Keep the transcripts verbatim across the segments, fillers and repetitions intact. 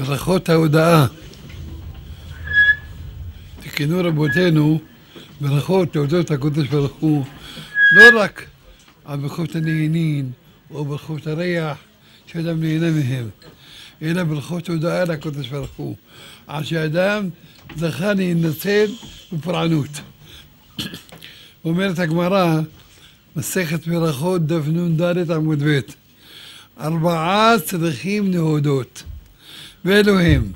ברכות ההודאה. תקנו רבותינו ברכות להודות הקדוש ברוך הוא, לא רק על ברכות הנהנין או ברכות הריח שאדם נהנה מהם, אלא ברכות הודאה לקדוש ברוך הוא, עד שאדם זכה להינצל בפורענות. אומרת הגמרא, מסכת ברכות דף נ"ד עמוד ב', ארבעה צריכים להודות, ואלו הם: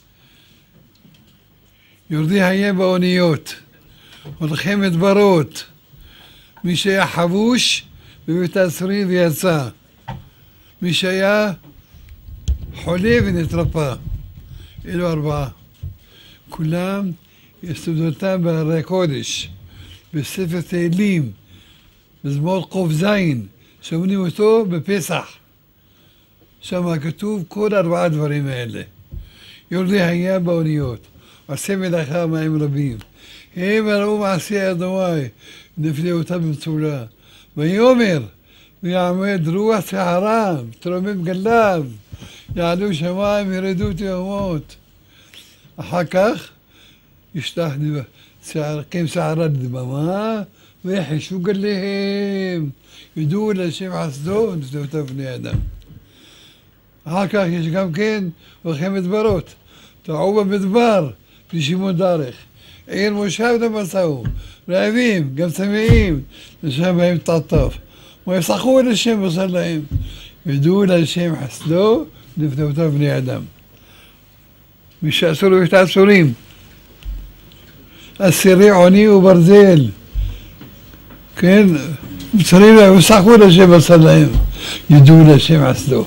יורדי הים באוניות, הולכי מדברות, מי שהיה חבוש בבית האסורים ויצא, מי שהיה חולה ונתרפא. אלו ארבעה. כולם יסודותם בהרי הקודש, בספר תהילים, מזמור ק"ז, שומעים אותו בפסח. שם כתוב כל ארבעה דברים האלה. יורדי הים באוניות, עושה מלאכה מים רבים, הם ראו מעשי אדוני, נפלאותה במצולה. ויאמר, ויעמד רוח סערה, תרומם גליו, יעלו שמיים, ירדו תהומות. אחר כך ישלח קם סערה לדממה, ויחשו גליהם, ידעו להשם חסדו, נפלאותיו בני אדם. אחר כך יש גם כן הולכי מדברות, טעו במדבר, בשמעון דרך, עיר מושב דמצאו, רעבים, גם צמאים, לשם בהם תעטף, ויפסחו אל השם בשר להם, ידעו להשם חסדו, נפלאותיו בני אדם. מי שאסור בבית האסורים, אסירי עוני וברזל, כן, צריך ויפסחו אל השם בשר להם, ידעו להשם חסדו.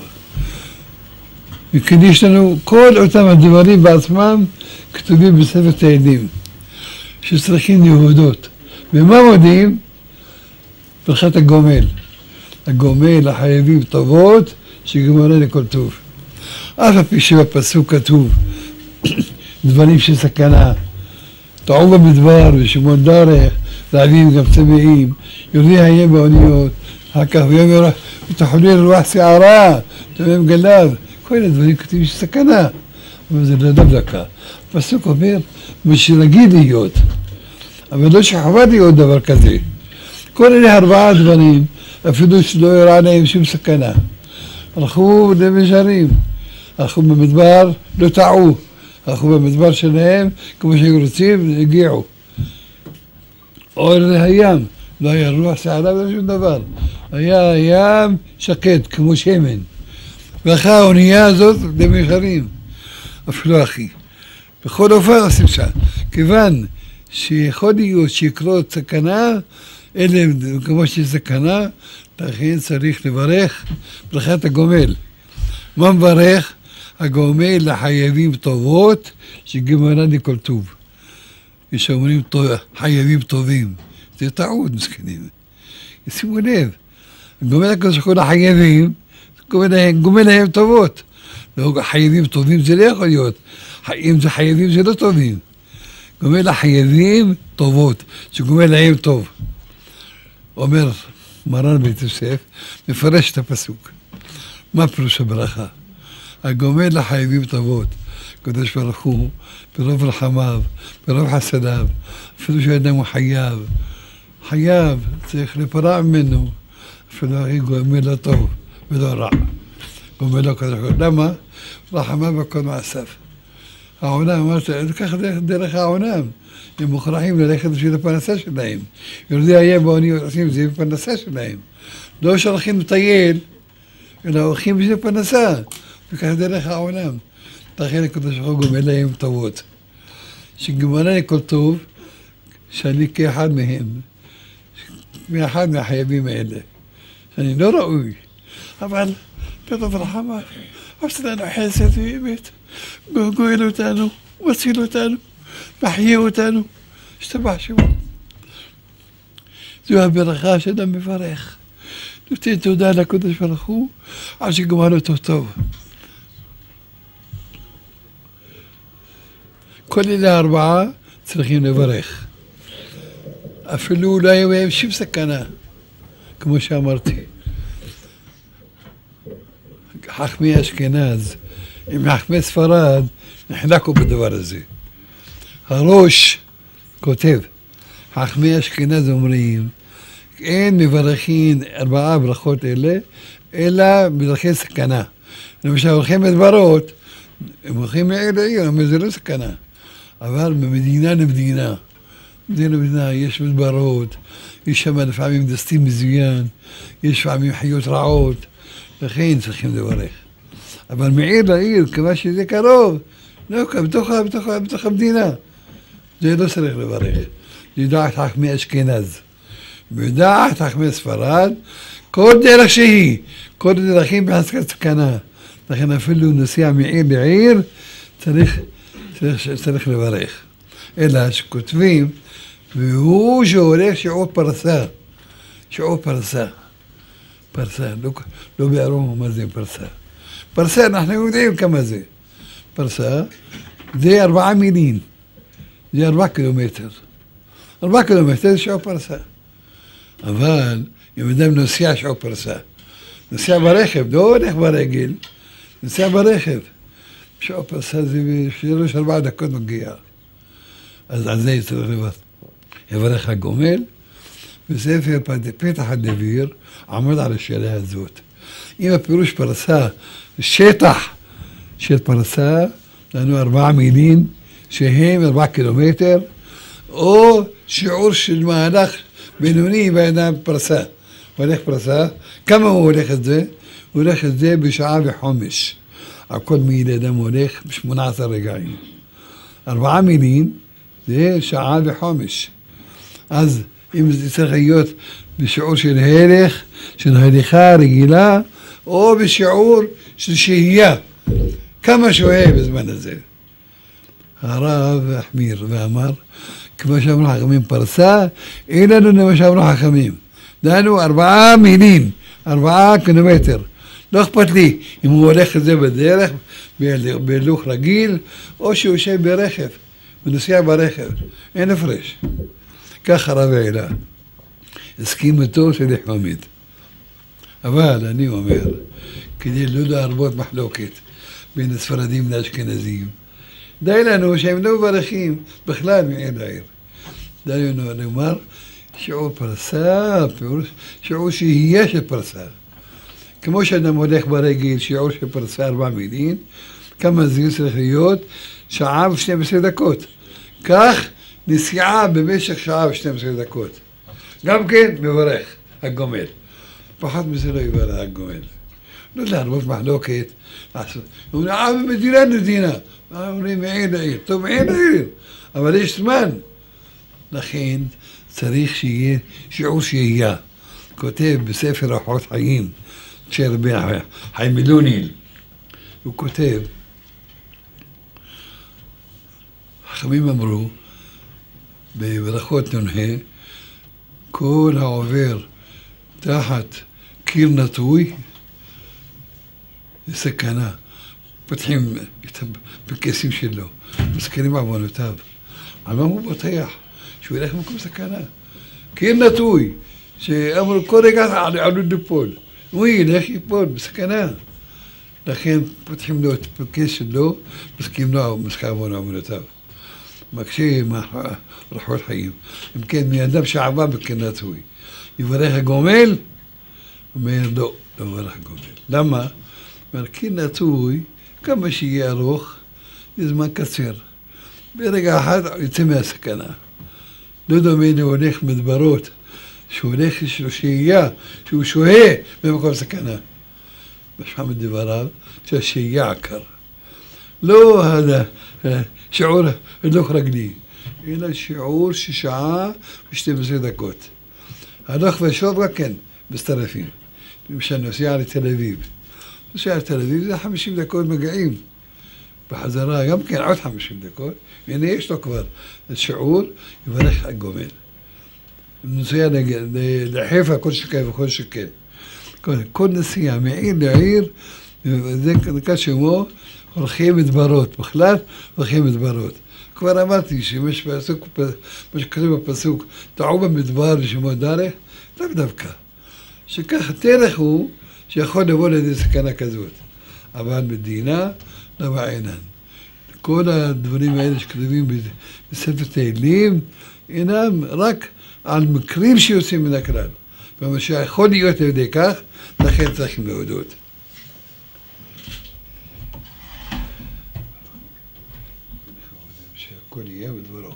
וכן יש לנו כל אותם הדברים בעצמם כתובים בספר תהילים שצריכים להודות. ומה מודים? ברכת הגומל. הגומל החייבים טובות שגמרה לכל טוב. אף על פי שבפסוק כתוב דברים של סכנה, טעו במדבר ושמעון דרך, רעבים גם צמאים, יורדי הים באוניות, אחר כך ויאמר ותחולל רוח סערה, תרומם גליו. כל הדברים כתובים של סכנה, אבל זה לא דווקא. הפסוק אומר, מה שרגיל להיות, אבל לא שחובה להיות דבר כזה. כל אלה ארבעה דברים, אפילו שלא יראה להם שום סכנה. הלכו למישרים, הלכו במדבר, לא טעו, הלכו במדבר שלהם, כמו שהיו רוצים, הגיעו. אור הים, לא היה רוח סערה ולא שום דבר. היה ים שקט, כמו שמן. ואחרי האונייה הזאת למישרים, אפילו אחי. בכל אופן עושים שם, כיוון שיכול להיות שיקרות סכנה, אלה כמו שיש סכנה, לכן צריך לברך ברכת הגומל. מה מברך? הגומל לחייבים טובות, שגמרה לכל טוב. יש אומרים חייבים טובים, זה טעות מסכנים. שימו לב, הגומל הקדוש כל החייבים, גומל להם טובות. לא חייבים טובים זה לא יכול להיות. אם זה חייבים זה לא טובים. גומל לחייבים טובות, שגומל להם טוב. אומר מרן בית יוסף, מפרש את הפסוק. מה פירוש הברכה? הגומל לחייבים טובות. הקדוש ברוך הוא, ברוב רחמיו, ברוב חסדיו, אפילו שאדם הוא חייב. חייב, צריך לפרע ממנו. אפילו הכי גומל לא טוב ולא רע. גומל לא כזה. למה? רחמיו בכל מעשיו. העולם, אמרת, לקח דרך העולם. הם מוכרחים ללכת בשביל הפרנסה שלהם. יורדי הים באוניות עושים זה בפרנסה שלהם. לא שהולכים לטייל, אלא הולכים בשביל פרנסה. לקח דרך העולם. לכן הקדוש ברוך הוא גומל להם טובות. שגמרה לכל טוב, שאני כאחד מהם. מאחד מהחייבים האלה. שאני לא ראוי. אבל ברוב רחמיו, עושה לנו חסד ואמת. גואל אותנו, מציל אותנו, מחיה אותנו, השתבח שמו. זו הברכה שאדם מברך. נותן תודה לקדוש ברוך הוא, עד שגמר אותו טוב. כל אלה ארבעה צריכים לברך. אפילו לא היו בהם שום סכנה, כמו שאמרתי. חכמי אשכנז עם חכמי ספרד נחלקו בדבר הזה. הראש כותב, חכמי אשכנז אומרים, אין מברכין ארבעה ברכות אלה, אלא בדרכי סכנה. למשל, הולכים מדברות, הם הולכים מעיר לעיר, אבל זה לא סכנה. אבל במדינה למדינה, מדינה למדינה, יש מדברות, יש שם לפעמים דסטים מזוין, יש לפעמים חיות רעות, לכן צריכים לברך. אבל מעיר לעיר, כמה שזה קרוב, לא, בתוך, בתוך, בתוך המדינה, זה לא צריך לברך. זה דעת חכמי אשכנז. בדעת חכמי ספרד, כל דרך שהיא, כל דרכים בחזקת סכנה. לכן אפילו נוסע מעיר לעיר, צריך, צריך, צריך לברך. אלא שכותבים, והוא שהולך שיעור פרסה. שיעור פרסה. פרסה, לא, לא בערום מה זה פרסה. פרסה, אנחנו יודעים כמה זה. פרסה, זה ארבעה מילים. זה ארבעה קילומטר. ארבעה קילומטר זה שיעור פרסה. אבל אם אדם נוסע שיעור פרסה, נוסע ברכב, לא הולך ברגל, נוסע ברכב. שיעור פרסה זה בשלוש ארבע דקות מגיע. אז על זה צריך לברך. יברך הגומל, בספר פתח הדביר עמוד על השאלה הזאת. אם הפירוש פרסה, שטח של פרסה, לנו ארבעה מילים שהם ארבעה קילומטר, או שיעור של מהלך בינוני באדם פרסה. הולך פרסה, כמה הוא הולך את זה? הוא הולך את זה בשעה וחומש. על כל מיל אדם הולך בשמונה עשר רגעים. ארבעה מילים זה שעה וחומש. אז אם זה צריך להיות בשיעור של הלך, של הליכה רגילה, או בשיעור של שהייה. כמה שוהה בזמן הזה. הרב החמיר ואמר, כמו שאמרו חכמים פרסה, אין לנו למה שאמרו חכמים. דנו ארבעה מילים, ארבעה קילומטר. לא אכפת לי אם הוא הולך את זה בדרך, בהלוך רגיל, או שהוא יושב ברכב, ונוסע ברכב. אין הפרש. כך הרב העלה. הסכים איתו שלי חמיד. אבל אני אומר, כדי לא להרבות מחלוקת בין הספרדים לאשכנזים, די לנו שהם לא מברכים בכלל מעיר לעיר. די לנו לומר שיעור פרסה, שיעור שהייה של פרסה. כמו שאדם הולך ברגל שיעור של פרסה ארבע מילים, כמה זה צריך להיות? שעה ושתים עשרה דקות. כך נסיעה במשך שעה ושתים עשרה דקות. גם כן מברך הגומל. פחות מזה לא יברך הגומל. לא להרבות מחלוקת. הוא אומר, אה, במדינה למדינה. אומרים מעיר לעיר. טוב, מעיר לעיר. אבל יש זמן. לכן צריך שיהיה שיעור שהייה. כותב בספר אורחות חיים של רבי חיים מלוניל. הוא כותב, חכמים אמרו, בברכות נ"ה, כל העובר תחת קיר נטוי, זה סכנה. פותחים את הפנקסים שלו, מזכירים בעוונותיו. על מה הוא בוטח? שהוא ילך במקום סכנה. קיר נטוי, שאמרו כל רגע עלול ליפול. הוא ילך ליפול בסכנה. לכן פותחים לו את הפנקס שלו, מזכירים לו בעוונותיו. מקשה רוחות חיים. אם כן, מאדם שעבר בקיר נטוי, יברך הגומל? אומר, לא, לא יברך הגומל. למה? אומר, קיר נטוי, כמה שיהיה ארוך, זה זמן קצר. ברגע אחד יוצא מהסכנה. לא דומה להולך מדברות, שהוא הולך לו שהייה, שהוא שוהה במקום סכנה. משמע מדבריו, שהשהייה עקר. לא שיעור הלוך רגלי, אלא שיעור של שעה ושתים עשרה דקות. הלוך ושוב רק כן, מצטרפים. למשל נוסע לתל אביב. נוסע לתל אביב זה חמישים דקות מגיעים. בחזרה גם כן עוד חמישים דקות. והנה יש לו כבר שיעור, יברך הגומל. נוסע לחיפה כל שכן וכל שכן. כל נסיעה מעיר לעיר, זה נקרא שמו, הולכים מדברות, בכלל הולכים מדברות. כבר אמרתי שיש פסוק, מה שכתוב בפסוק, טעו במדבר ושמו דרך, לאו דווקא. שכך דרך הוא שיכול לבוא לידי סכנה כזאת. אבל מדינה לא בעינן. כל הדברים האלה שכתובים בספר תהילים, אינם רק על מקרים שיוצאים מן הכלל. ומה שיכול להיות על ידי כך, לכן צריכים להודות. שהכל יהיה בדברו.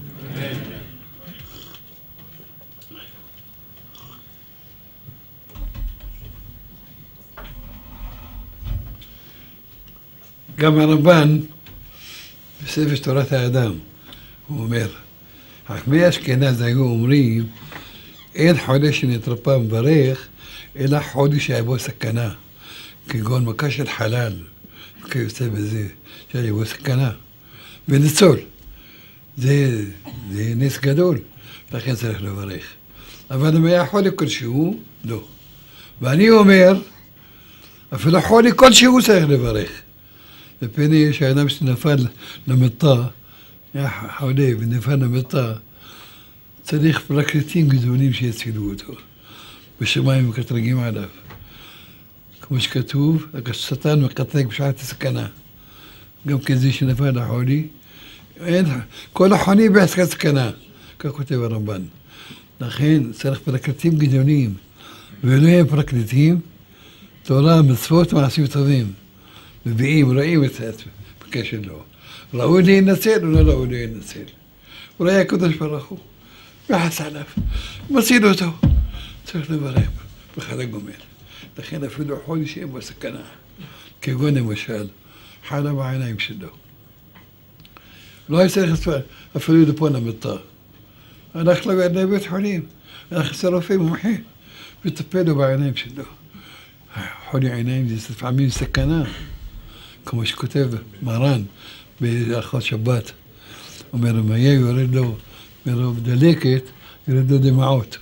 גם הרמב"ן, בספר תורת האדם, הוא אומר, חכמי אשכנז היו אומרים, אין חולה שנתרפא מברך, אלא חולי שהיה בו סכנה, כגון מכה של חלל, כיוצא בזה, שהיה בו סכנה, וניצול. זה, זה נס גדול, לכן צריך לברך. אבל אם היה חולי כלשהו, לא. ואני אומר, אפילו חולי כלשהו צריך לברך. לפני שהאדם שנפל למיטה, היה חולה ונפל למיטה, צריך פרקליטים גדולים שיצילו אותו. בשמיים מקטרגים עליו. כמו שכתוב, השטן מקטרג בשעת הסכנה. גם כזה שנפל לחולי, אין, כל החולי בעסקת סכנה, כך כותב הרמב"ן. לכן צריך פרקליטים גדולים, ולא הם פרקליטים, תורה, מצוות, מעשים טובים. מביאים, רואים את זה בקשר לו. ראוי להינצל או לא ראוי להינצל. אולי הקדוש ברוך הוא, יחס עליו, מציל אותו. צריך לברך בחג הגומל. לכן אפילו חולי שאין בו סכנה, כגון למשל, חלה בעיניים שלו. לא היה צריך אפילו לפה למיטה. הלך לבית חולים, הלך אצל רופא מומחה, וטפל לו בעיניים שלו. חולי עיניים זה לפעמים סכנה. כמו שכותב מרן בהלכות שבת, אומר, אם היה יורד לו מרוב דלקת, יורד לו דמעות.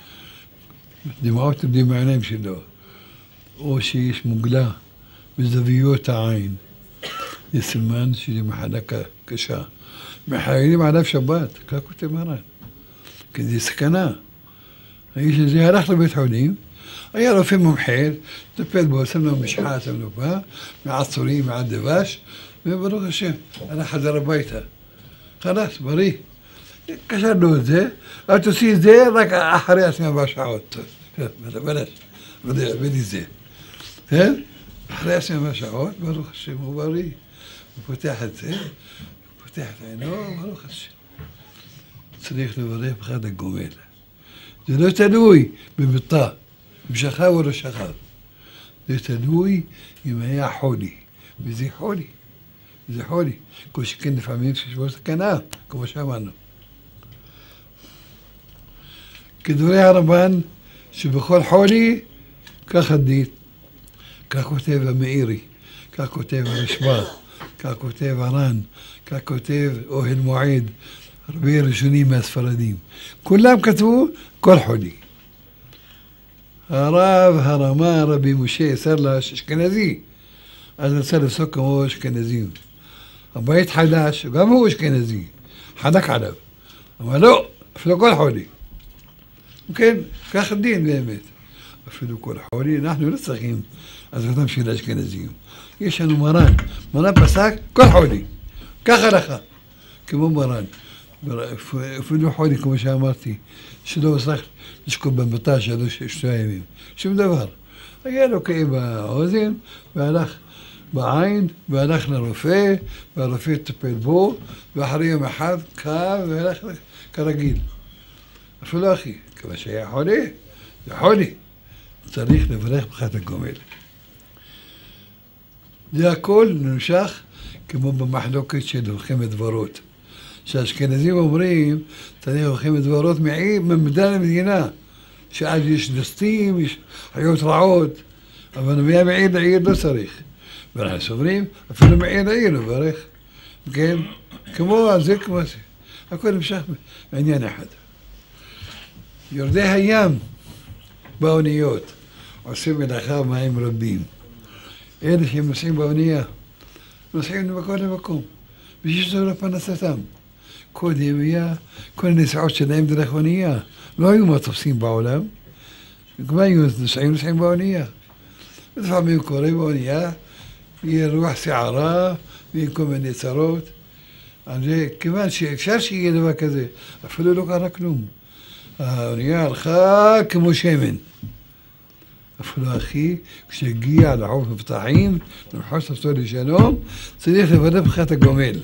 דמעות עומדים בעיניים שלו. או שיש מוגלה בזוויות העין. זה סימן שזה מחלה קשה. מחיילים עליו שבת, כך כותב מרן. כי זה סכנה. האיש הזה הלך לבית חולים, היה רופא מומחה, טפל בו, שם לו משחה, שם לו בה, מעצורים, מעד דבש, וברוך השם, הלך חזר הביתה. חלאס, בריא. קשר לו את זה, אבל תוציא את זה רק אחרי עשרים וארבע שעות. בלש, בלי זה. כן? אחרי עשרים וארבע שעות, ברוך השם, הוא בריא. הוא פותח את זה, הוא פותח את עינו, ברוך השם. צריך לברך בחג הגומל. זה לא תלוי במיטה. אם שכב או לא שכב. זה תלוי אם היה חולי. וזה חולי. זה חולי. כמו שכן לפעמים שיש בו סכנה, כמו שאמרנו. כדברי הרמב"ן, שבכל חולי, כך הדין. כך כותב המאירי, כך כותב הרשב"א, כך כותב הר"ן, כך כותב אוהל מועד, הרבה ראשונים מהספרדים. כולם כתבו כל חולי. הרב הרמה רבי משה סרלש אשכנזי, אז רצה לפסוק כמו אשכנזים. הבית חדש, גם הוא אשכנזי, חדק עליו. אבל לא, אפילו כל חולי. כן, כך הדין באמת. אפילו כל חולי, אנחנו לא צריכים עזרתם של האשכנזים. יש לנו מרן, מרן פסק כל חולי. כך הלכה, כמו מרן. אפילו חולי, כמו שאמרתי, שלא צריך לשקול במיטה שלוש ימים. שום דבר. היה לו כאב באוזן, והלך בעין, והלך לרופא, והרופא טפל בו, ואחרי יום אחד קם והלך כרגיל. אפילו אחי, כמה שהיה חולי, זה חולי. צריך לברך בחג הגומל. זה הכל נמשך כמו במחלוקת של מלחמת דברות. שהאשכנזים אומרים, צריך מלחמת דברות ממדינה למדינה. שאז יש דסטים, יש חיות רעות, אבל נביאה מעיר לעיר לא צריך. ואנחנו סוברים, אפילו מעיר לעיר לברך. כן? כמו זה, כמו זה. הכל נמשך בעניין אחד. יורדי הים באוניות עושים מלאכה מים רבים. אלה שהם נוסעים באונייה, נוסעים ממקום למקום, בשביל שזה לא פרנסתם. קודם היה כל הנסיעות שלהם דרך אונייה. לא היו מטוסים בעולם, כבר היו נוסעים נוסעים באונייה. לפעמים קורה באונייה, יהיה רוח שערה, ויהיה כל מיני צרות. זה כיוון שאפשר שיהיה דבר כזה, אפילו לא קרה כלום. האונייה הלכה כמו שמן. אפילו אחי, כשהגיע לחוף מבטחים, למחוץ אותו לשלום, צריך לוודא ברכת הגומל.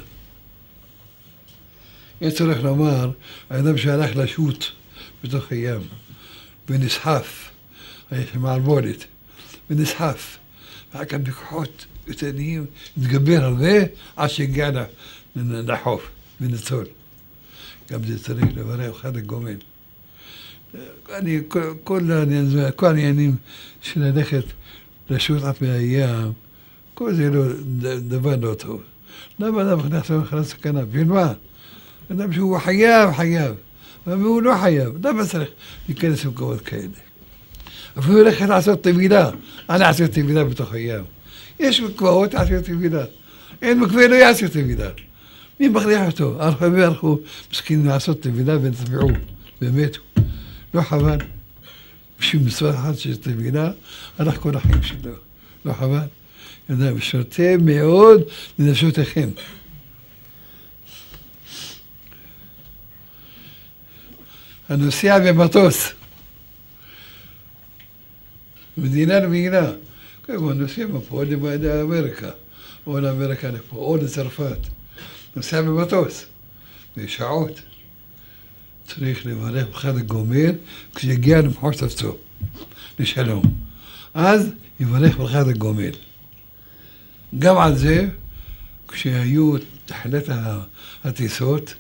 יש צריך לומר, האדם שהלך לשוט בתוך הים, ונסחף, היה שם מערבולת, ונסחף, ואחר כך בכוחות איתניים, התגבר הרבה, עד שהגיע לחוף, וניצול. גם זה צריך לברך ברכת הגומל. אני, כל, כל, כל העניינים של ללכת לשוט על פני הים, כל זה לא, דבר לא טוב. למה אדם נכנס למחלת סכנה? בשביל מה? אדם שהוא חייב, חייב. אבל הוא לא חייב. למה צריך להיכנס למקומות כאלה? אפילו ללכת לעשות טבילה. אני אעשה טבילה בתוך הים. יש מקוואות, יעשה טבילה. אין מקווה, לא יעשה טבילה. מי מכריח אותו? הלכו והלכו, מסכינים לעשות טבילה ונטבעו. באמת. לא חבל. בשביל מצוות אחת של טבילה, הלך כל החיים שלו. לא חבל. יודע, ושותה מאוד לנפשותיכם. הנוסע במטוס, מדינה למדינה, הוא נוסע מפה לאמריקה, או לאמריקה לפה, או לצרפת, נוסע במטוס, בשעות, צריך לברך ברכת הגומל כשיגיע למחוז ארצו, לשלום. אז יברך ברכת הגומל. גם על זה, כשהיו תחילת הטיסות,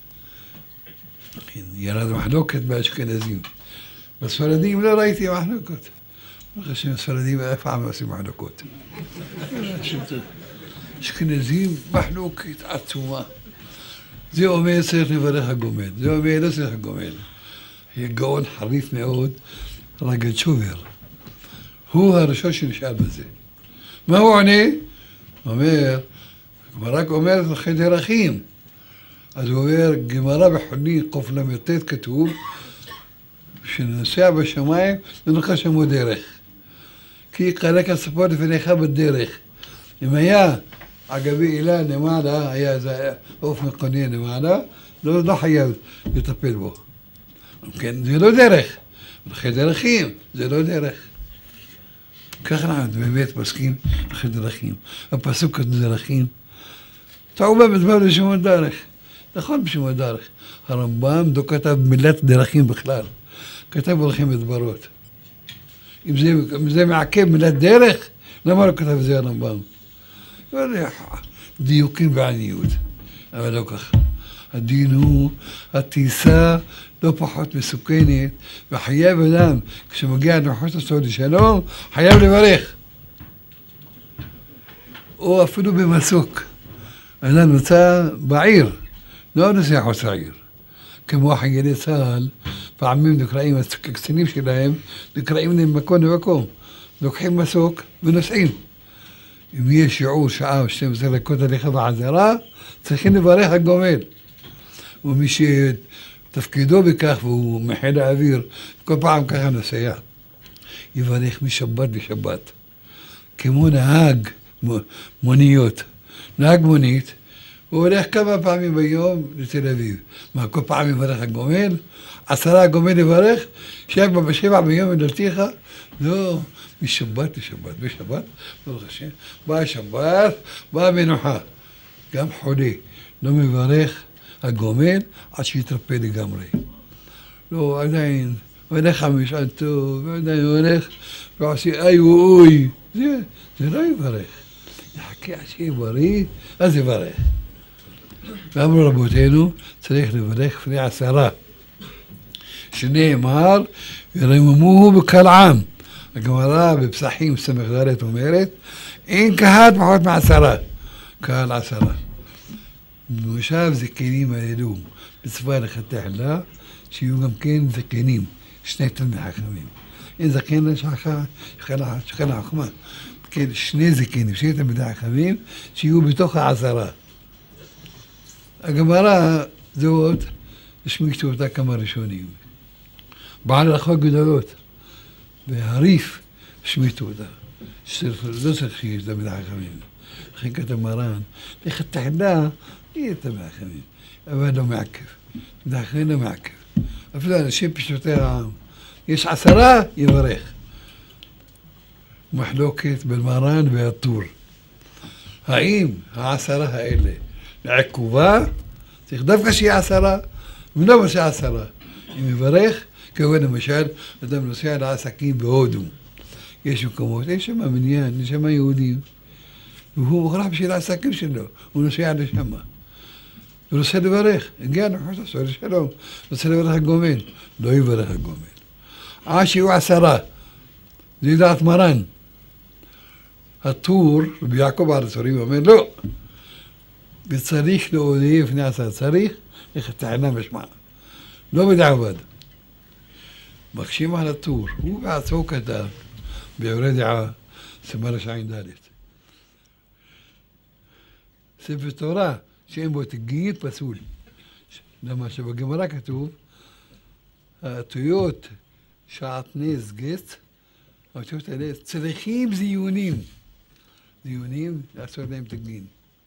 ירד מחלוקת באשכנזים. בספרדים לא ראיתי מחלוקות. ברוך השם, הספרדים אף פעם לא עושים מחלוקות. אשכנזים מחלוקת עצומה. זה אומר צריך לברך הגומל, זה אומר לא צריך הגומל. יהיה גאון חריף מאוד, רגד שובר. הוא הראשון שנשאל בזה. מה הוא עונה? הוא אומר, גמרא אומרת לכם דרכים. אז הוא אומר, גמרא בחולין קוף למ"ט כתוב, שנוסע בשמיים ונוחה שמו דרך. כי יקרק הספור לפניך בדרך. אם היה אגבי אילה למעלה, היה איזה עוף מקונן למעלה, לא, לא חייב לטפל בו. כן, זה לא דרך. לכן דרכים, זה לא דרך. ככה אנחנו באמת מסכים לכן דרכים. הפסוק כתוב דרכים. טעו במדבר בשמות דרך. נכון בשמות דרך. הרמב"ם לא כתב מילת דרכים בכלל. כתב דרכים מדברות. אם זה, אם זה מעכב מילת דרך, למה לא כתב זה הרמב"ם? דיוקים בעניות. אבל לא ככה. הדין הוא, הטיסה לא פחות מסוכנת, וחייב אדם, כשמגיע למחוז ארצו לשלום, חייב לברך. או אפילו במסוק. אדם נמצא בעיר, לא נוסע חוץ לעיר. כמו חיילי צה"ל, פעמים נקראים, הקצינים שלהם, נקראים להם מקום למקום. לוקחים מסוק ונוסעים. אם יש שיעור שעה או שתים עשרה דקות הליכה בעזרה, צריכים לברך הגומל. ומי שתפקידו בכך והוא מחיל האוויר, כל פעם ככה נוסע. יברך משבת לשבת. כמו נהג מוניות. נהג מונית, הוא הולך כמה פעמים ביום לתל אביב. מה, כל פעם יברך הגומל? עשרה הגומל יברך? שייך בשבע ביום ודלתיך? לא, משבת לשבת. בשבת, ברוך השם, באה שבת, באה מנוחה. גם חולה, לא מברך הגומל עד שיתרפא לגמרי. לא, עדיין, הוא הולך חמישה טוב, ועדיין הוא הולך ועושה איי ואוי. זה, זה לא יברך. יחכה עד שיהיה בריא, אז יברך. ואמרו רבותינו, צריך לברך לפני עשרה. שנאמר, ורממוהו בקהל עם. הגמרא בפסחים סמך ד' אומרת, אין קהל פחות מעשרה. קהל עשרה. במושב זקנים האלו, בצבא לחתך לה, שיהיו גם כן זקנים, שני תלמי חכמים. אין זקן לשחר, שכן החכמה. כן, שני זקנים, שני תלמידי חכמים, שיהיו בתוך העשרה. הגמרא זאת, השמישו אותה כמה ראשונים. בעל הלכות גדולות, והריף השמיטו אותה. לא צריך שיש תלמידי חכמים. לכן כתב מרן, לך תחדה, יהיה תבע חמים, אבל לא מעכב, דחי לא מעכב. אפילו אנשים פשוטי העם, יש עשרה, יברך. מחלוקת בין מרן והטור. האם העשרה האלה לעקובה, צריך דווקא שיהיה עשרה, ולא שיהיה עשרה. אם יברך, כמובן למשל, אדם נוסע לעסקים בהודו. יש מקומות, יש שם מניין, יש שם יהודים. והוא מוכרח בשביל העסקים שלו, הוא נוסע לשם. הוא רוצה לברך, הגיע לחוץ עשור לשלום, רוצה לברך הגומל, לא יברך הגומל. עד שיהיו עשרה, זה דעת מרן. הטור, רבי יעקב הרצורי, אומר לא, וצריך להודיע לפני עשרה, צריך, איך תענה משמע. לא בדעבד. מקשים על הטור, הוא בעצמו כתב, ביורי דעה, סימן רשעים ד' ספר תורה, שאין בו תגיד פסול. למה שבגמרא כתוב, האותיות שעטנז גט, האותיות האלה צריכים זיונים. זיונים, לעשות להם תגין.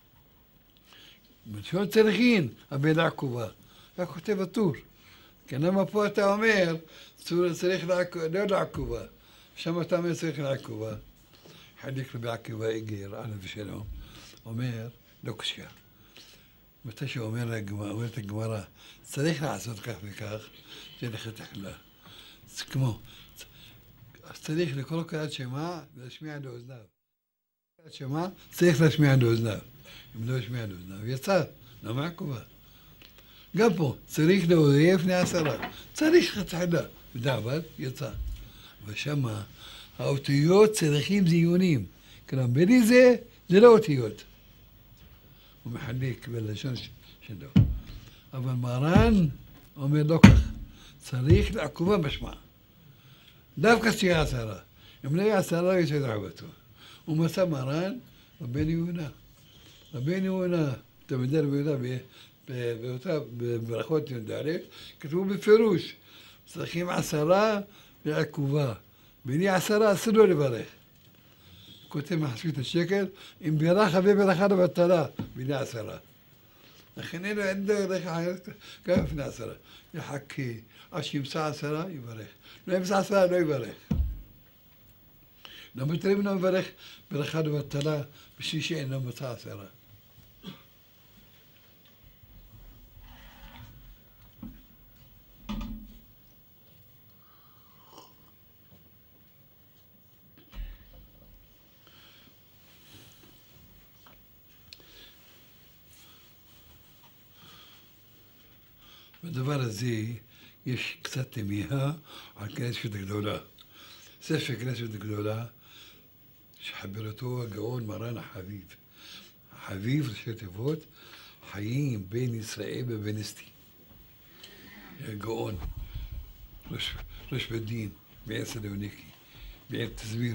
מלשון צריכים, הבן עקובה. כך כותב הטור. כי למה פה אתה אומר, צריך לא לעקובה. שם אתה אומר צריך לעקובה. חליק רבי עקיבא איגר, עליו ושלום, אומר, לא קשה. מתי שאומר אומרת הגמרא, צריך לעשות כך וכך, זה לכתחילה. זה כמו, אז צריך לקרוא קריאת שמע ולהשמיע לאוזניו. קריאת שמע צריך להשמיע לאוזניו. אם לא ישמיע לאוזניו, יצא, לא מעקובה. גם פה, צריך להודיע לפני עשרה. צריך לכתחילה. בדיעבד, יצא. ושמה, האותיות צריכים זיונים. כלומר, בלי זה, זה לא אותיות. הוא מחלק בלשון שלו. אבל מרן אומר לא כך. צריך לעקובה משמע. דווקא שיהיה עשרה. אם לא יהיה עשרה, יצא דעבתו. הוא מצא מרן רבן יהודה. רבן יהודה, תלמידי רבי יהודה, באותה בברכות י"ד, כתבו בפירוש, צריכים עשרה לעקובה. בלי עשרה אסור לו לברך. כותב מחספית השקל, אם בירך וברכה לבטלה, בלי עשרה. לכן אין לו, אין לו דרך אחרת, גם לפני עשרה. יחכה, עד שימצא עשרה, יברך. לא ימצא עשרה, לא יברך. לא מתרים לו מברך ברכה לבטלה, בשביל שאינו מצא עשרה. בדבר הזה יש קצת תמיהה על כנסת הגדולה. ספר כנסת הגדולה, שחבר אותו הגאון מרן החביב. החביב, ראשי תיבות, חיים בין ישראל ובין אסתי. הגאון, ראש, ראש בית דין, בעין סלוניקי, בעין תסביר.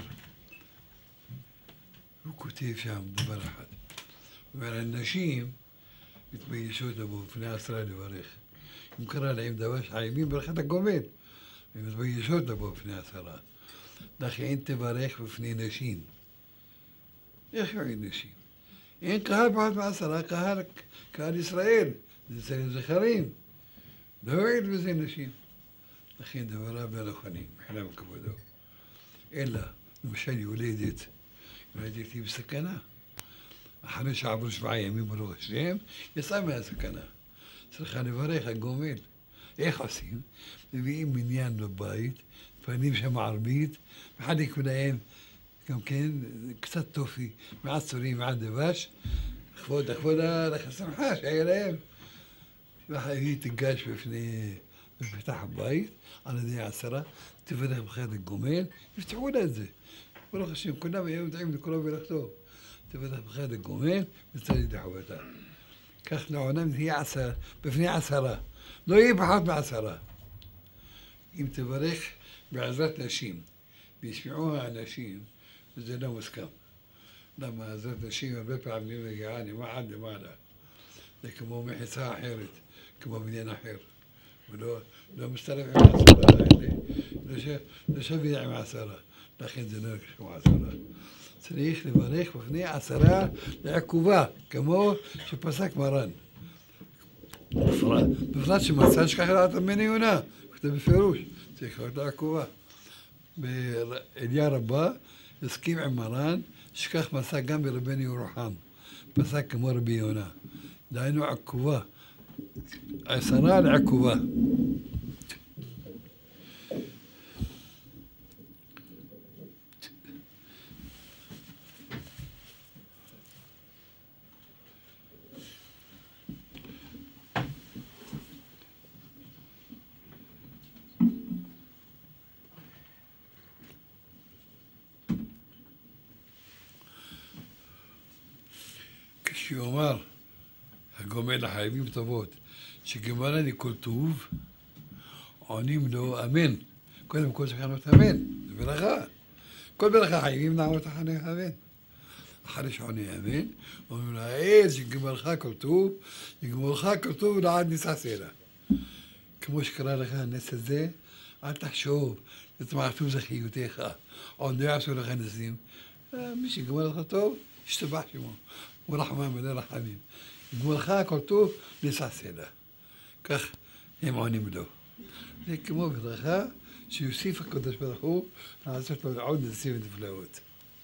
הוא כותב שם דבר אחד. הוא אומר, הנשים מתביישות לבוא לפני עשרה לברך. אם קרא להם דבר שחייבים ברכת הגומל, הם מתביישות לבוא בפני עשרה. לכן אין תברך בפני נשים. איך יועיל נשים? אין קהל פחות מעשרה, קהל, קהל ישראל, זה צריך זכרים. לא יועיל בזה נשים. לכן דבריו לא נכונים, מבחינה וכבודו. אלא, למשל יולדת, יולדת היא בסכנה. אחרי שעברו שבעה ימים ברוך השם, יצאה מהסכנה. צריכה לברך הגומל. איך עושים? מביאים מניין בבית, פנים שם ערבית, מחלק להם גם כן קצת טופי, מעט צורים, מעט דבש, לכבוד, לכבוד השמחה שהיה להם. והיא תיגש בפני, בפתח הבית, על ידי עשרה, תברך ברכת הגומל, יפתחו לה את זה. ברוך השם, כולם היו יודעים לקרוא ולכתוב. תברך ברכת הגומל, וצריך לחובתה. כך לעולם תהיה עשרה, בפני עשרה. לא יהיה פחות מעשרה. אם תברך בעזרת נשים, וישמעו האנשים, וזה לא מוסכם. למה עזרת נשים הרבה פעמים מגיעה למעלה למעלה. זה כמו מחיצה אחרת, כמו בניין אחר. ולא לא מסתלף עם העשרה האלה. לא שווה עם העשרה. לכן זה לא כמו עשרה. צריך לברך לפני עשרה לעקובה, כמו שפסק מרן. בפרט שמצא שכח לדעת ממני יונה, כתב בפירוש, צריך להיות לעקובה. באליה רבה הסכים עם מרן, שכך פסק גם ברבנו ירוחם, פסק כמו רבי יונה. דהיינו עקובה, עשרה לעקובה. כשאומר הגומל לחייבים טובות, שגמרני כל טוב, עונים לו אמן. קודם כל צריך לענות אמן, זה ברכה. כל ברכה חייבים לענות אחרי אמן. אחרי שעונה אמן, אומרים לו, העד שגמלך כל טוב, שגמלך כל טוב לעד ניסה סלע. כמו שקרה לך הנס הזה, אל תחשוב, תתמעטו זכיותיך, עוד לא יעשו לך נסים. מי שגמל לך טוב, ישתבח שמו. ורחמן בני רחמים. גמלך הכל טוב, ניסה סלע. כך הם עונים לו. זה כמו ברכה שיוסיף הקדוש ברוך הוא לעשות לו עוד ניסים ונפלאות.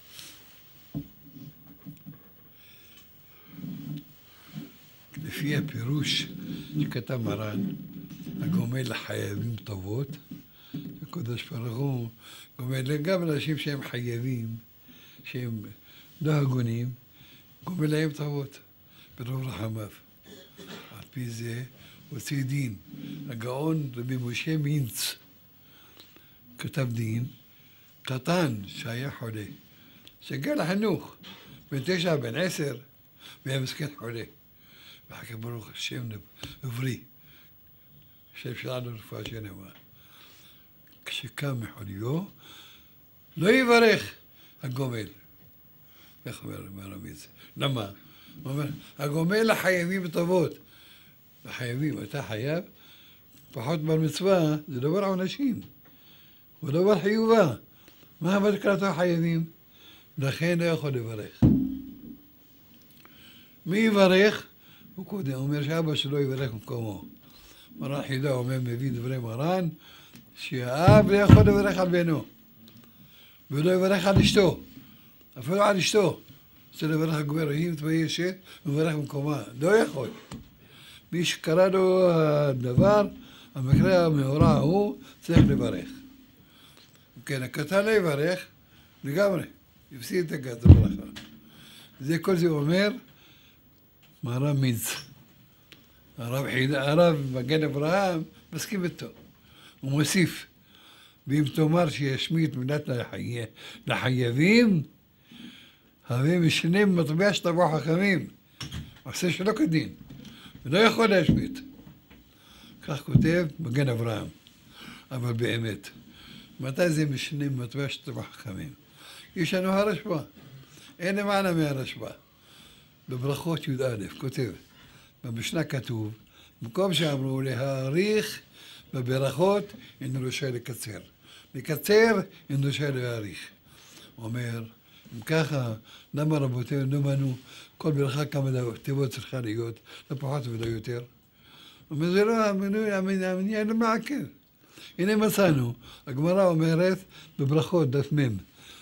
לפי הפירוש שכתב מרן, הגומל לחייבים טובות, הקדוש ברוך הוא גומל גם לאנשים שהם חייבים, שהם לא הגונים, גומל להם טובות, ברוב רחמיו. על פי זה הוציא דין. הגאון רבי משה מינץ כתב דין, קטן שהיה חולה, שהגיע לחינוך, בן תשע, בן עשר, והיה מסכן חולה. ואחר כך ברוך השם עברי, השם שלנו רפואה שלמה. כשקם מחוליו, לא יברך הגומל. איך אומר הרמיז? למה? הוא אומר, הגומל לחייבים טובות. לחייבים, אתה חייב, פחות בר מצווה, זה דבר עונשים. הוא דבר חיובה. מה המדקרתו חייבים? לכן לא יכול לברך. מי יברך? הוא קודם אומר שאבא שלו יברך במקומו. מרן חידה אומר, מביא דברי מרן, שהאב לא יכול לברך על בנו, ולא יברך על אשתו, אפילו על אשתו. רוצה לברך על גבר, היא מתביישת, הוא מברך במקומה. לא יכול. מי שקרא לו הדבר, המקרה המאורע ההוא, צריך לברך. כן, הקטן לא יברך, לגמרי, יפסיד את הגת הברכה. זה כל זה אומר, מרן מינץ. הרב חידה, הרב מגן אברהם, מסכים איתו. הוא מוסיף, ואם תאמר שישמיט מילת לחייבים, הווה משנה מטבע שטבעו חכמים. עושה שלא כדין, ולא יכול להשמיט. כך כותב מגן אברהם. אבל באמת, מתי זה משנה מטבע שטבעו חכמים? יש לנו הרשב"א. אין למעלה מהרשב"א. בברכות י"א כותב, במשנה כתוב, במקום שאמרו להאריך בברכות, אין רשאי לקצר. לקצר, אין רשאי להאריך. הוא אומר, אם ככה, למה רבותינו לא מנו כל ברכה כמה תיבות צריכה להיות, לא פחות ולא יותר? הוא אומר, זה לא המינוי, המניע לא מעכב. הנה מצאנו, הגמרא אומרת בברכות, דף מ',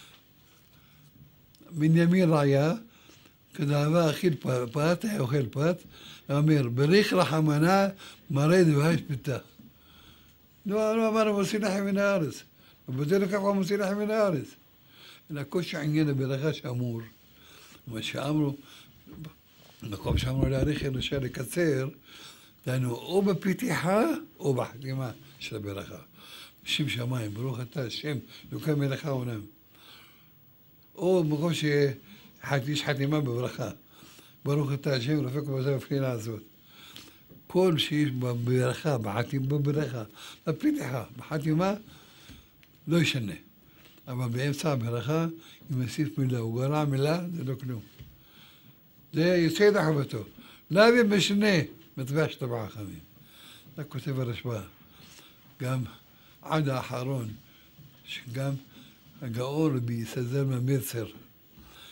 בנימין רעיה, כדאבה אכיל פת, היה אוכל פת, אומר, בריך רחמנה מרד והש פיתה. לא, לא אמרנו מוציא לחם מן הארץ. רבותינו ככה מוציא לחם מן הארץ. אלא כל שעניין הברכה שאמור, מה שאמרו, במקום שאמרו להאריך אנושה לקצר, דהיינו או בפתיחה או בחתימה של הברכה. שם שמיים, ברוך אתה השם, אלוקי מלך העולם. או במקום שיש חתימה בברכה. ברוך אתה השם, רופא כל בזה בפנינה הזאת. כל שיש בברכה, בחתימה, בברכה, בפתיחה, בחתימה, לא ישנה. אבל באמצע הברכה, אם יוסיף מילה, הוא גרע מילה, זה לא כלום. זה יוצא את חובתו. להביא משנה מטבע שטבע חכמים. זה כותב הרשב"א. גם עד האחרון, שגם הגאון רבי סזר מהמרצר,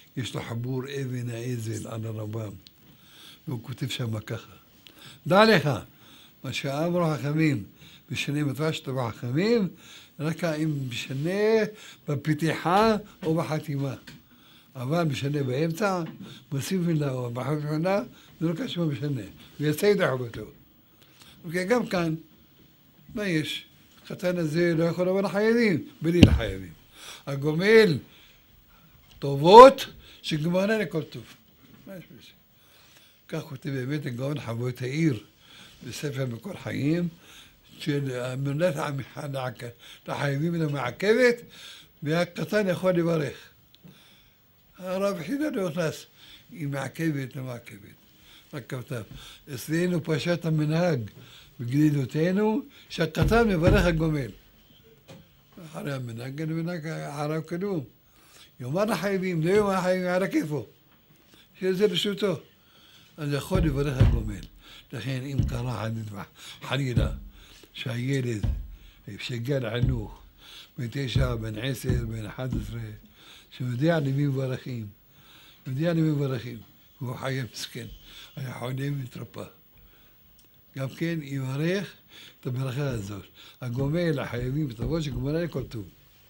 יש לו חיבור אבן האזל על הרמב"ם, והוא כותב שם ככה. דע לך, מה שאמרו חכמים, משנה מפרשת בחכמים, רק אם משנה בפתיחה או בחתימה. אבל משנה באמצע, מוסיף מילה או בחתימה, זה לא קשור משנה. ויצא ידע אותו. אוקיי, גם כאן, מה יש? החתן הזה לא יכול לבוא לחייבים, בלי לחייבים. הגומל, טובות, שגמרנה לכל טוב. מה יש בזה? כך כותב באמת הגאון חבויות העיר, בספר מקור חיים, של המונית לחייבים את המעכבת, והקטן יכול לברך. הרב חידה לא נכנס, היא מעכבת למעכבת. רק כתב, אצלנו פשט המנהג בגלידותינו, שהקטן מברך הגומל. אחרי המנהג, המנהג הרב קדום. יאמר לחייבים, לא יאמר לחייבים, על הכיפו. שזה רשותו. אז יכול לברך הגומל. לכן אם קרה חלילה, שהילד שגר לחינוך, בן תשע, בן עשר, בן אחד עשרה, שיודע למי מברכים, יודע למי מברכים, והוא חי מסכן, היה חולה ומתרפא. גם כן יברך את הברכה הזאת. הגומל, החייבים, תבוא שגמרא לכל טוב.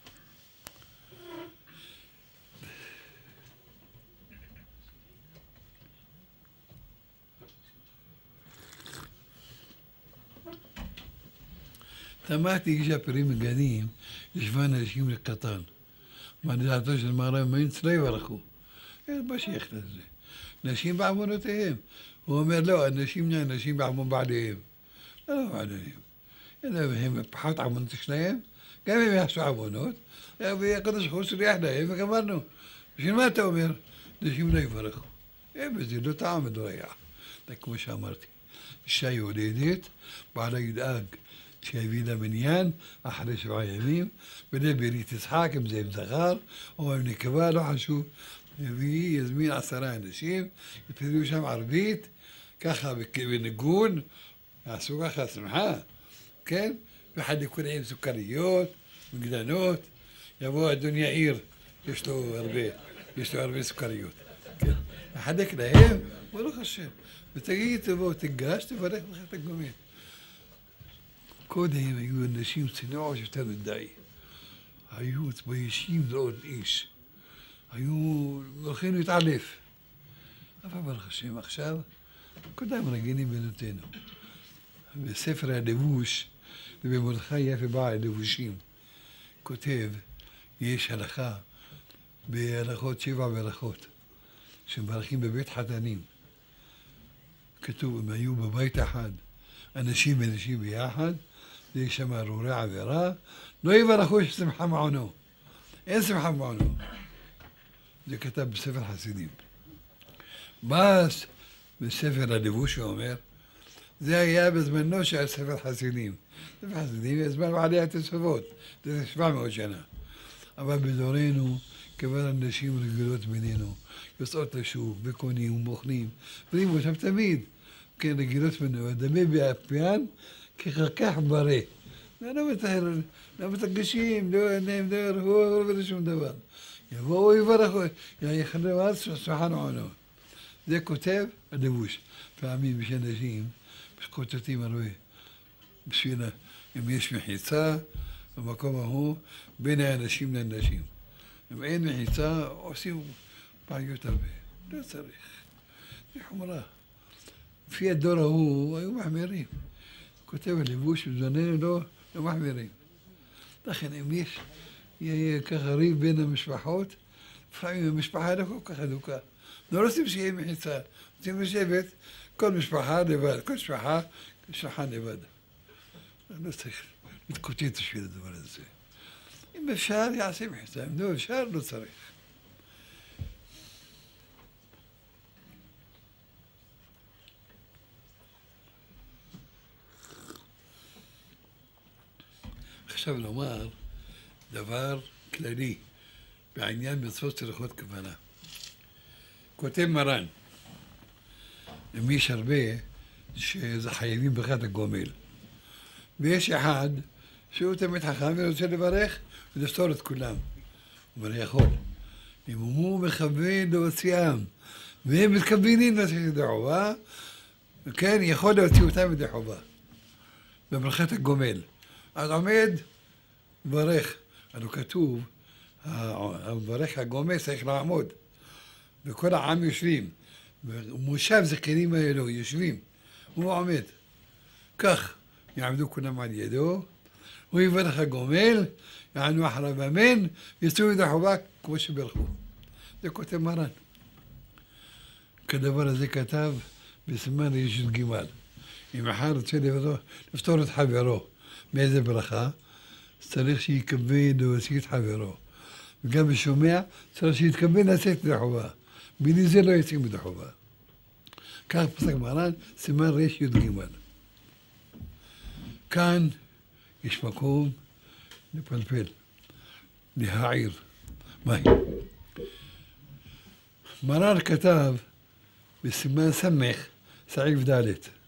תמהתי כשהפרים מגנים, ישבו אנשים לקטן. מה לדעתו של מרן מינץ לא יברכו. אין מה שייך לזה. נשים בעוונותיהם. הוא אומר לא, אנשים נשים בעוון בעליהם. לא בעליהם. הם פחות עוונות שלהם, גם הם יעשו עוונות, והקדוש ברוך הוא סולח להם וגמרנו. בשביל מה אתה אומר? נשים לא יברכו. אין בזה, לא טעם ודורח. כמו שאמרתי, אישה יולדת, בעלה ידאג שיביא לה מניין אחרי שבעה ימים, בני ברית יצחק, אם זה עם זכר או עם נקבה, לא חשוב, והיא יזמין עשרה אנשים, יתפזרו שם ערבית, ככה בניגון, יעשו ככה שמחה, כן? וחלקו להם סוכריות, מגדנות, יבוא אדון יאיר, יש לו הרבה, יש לו הרבה סוכריות, כן? וחלק להם, ברוך השם, ותגיד, תבוא, תיגש, תברך לך את הגומל. קודם היו אנשים צנועות יותר מדי, היו מתביישים לראות איש, היו הולכים להתעלף. אבל ברוך השם עכשיו, כולם רגילים בנותינו. בספר הלבוש, ובמרדכי יפה בעל לבושים, כותב, יש הלכה בהלכות, שבע בהלכות, שמברכים בבית חתנים. כתוב, הם היו בבית אחד, אנשים ואנשים ביחד, זה שם ארורי עבירה, לא יברכו ששמחה מעונו. אין שמחה מעונו. זה כתב בספר חסידים. בס בספר הלבוש הוא אומר, זה היה בזמנו של ספר חסידים. ספר חסידים זה זמן בעלי התוספות, זה שבע מאות שנה. אבל בדורנו, כבר אנשים רגילות בינינו, יוצאות לשוק וקונים ומוכנים, ורואים אותם תמיד. כן, רגילות בינינו, דמי באפיין ככך ברא. לא מתרגשים, לא יראו ולא שום דבר. יבואו יברכו, יחלו אז סוחן עונו. זה כותב הלבוש. פעמים יש אנשים שכותבים הרבה בשביל אם יש מחיצה במקום ההוא בין האנשים לאנשים. אם אין מחיצה עושים בעיות הרבה. לא צריך. זה חומרה. לפי הדור ההוא היו מחמירים. כותב הלבוש בזמננו לא, לא מחמירים. לכן אם יש יהיה ככה ריב בין המשפחות, לפעמים המשפחה לא כל כך אדוקה. לא רוצים שיהיה מחיצה, רוצים לשבת, כל משפחה לבד, כל משפחה שולחן לבד. לא צריך להתקוטט בשביל הדבר הזה. אם אפשר יעשה מחיצה, אם לא אפשר לא צריך. עכשיו לומר דבר כללי בעניין מצוות צריכות כוונה. כותב מרן, אם יש הרבה שזה חייבים ברכת הגומל, ויש אחד שהוא תמיד חכם ורוצה לברך ולפתור את כולם. הוא אומר, יכול. אם הוא מכוון להוציאם, והם מתכוונים להוציא ידי חובה, כן, יכול להוציא אותם ידי חובה, בברכת הגומל. אז עומד, מברך, אבל כתוב, המברך הגומל צריך לעמוד, וכל העם יושבים, ומושב זקנים האלו יושבים, הוא עומד. כך יעמדו כולם על ידו, הוא יברך הגומל, יענו אחריו אמן, יצאו ידי חובה כמו שברכו. זה כותב מרן. כדבר הזה כתב בסימן ישות גימל. אם מחר רוצה לפתור את חברו מאיזה ברכה, צריך שיתכוון להוציא את חברו. וגם בשומע צריך שיתכוון לצאת ידי חובה. בלי זה לא יצאים ידי חובה. כך פסק מרן, סימן ריש יוד גימל. כאן יש מקום לפלפל, להעיר. מהי? מרן כתב בסימן סמך, סעיף ד'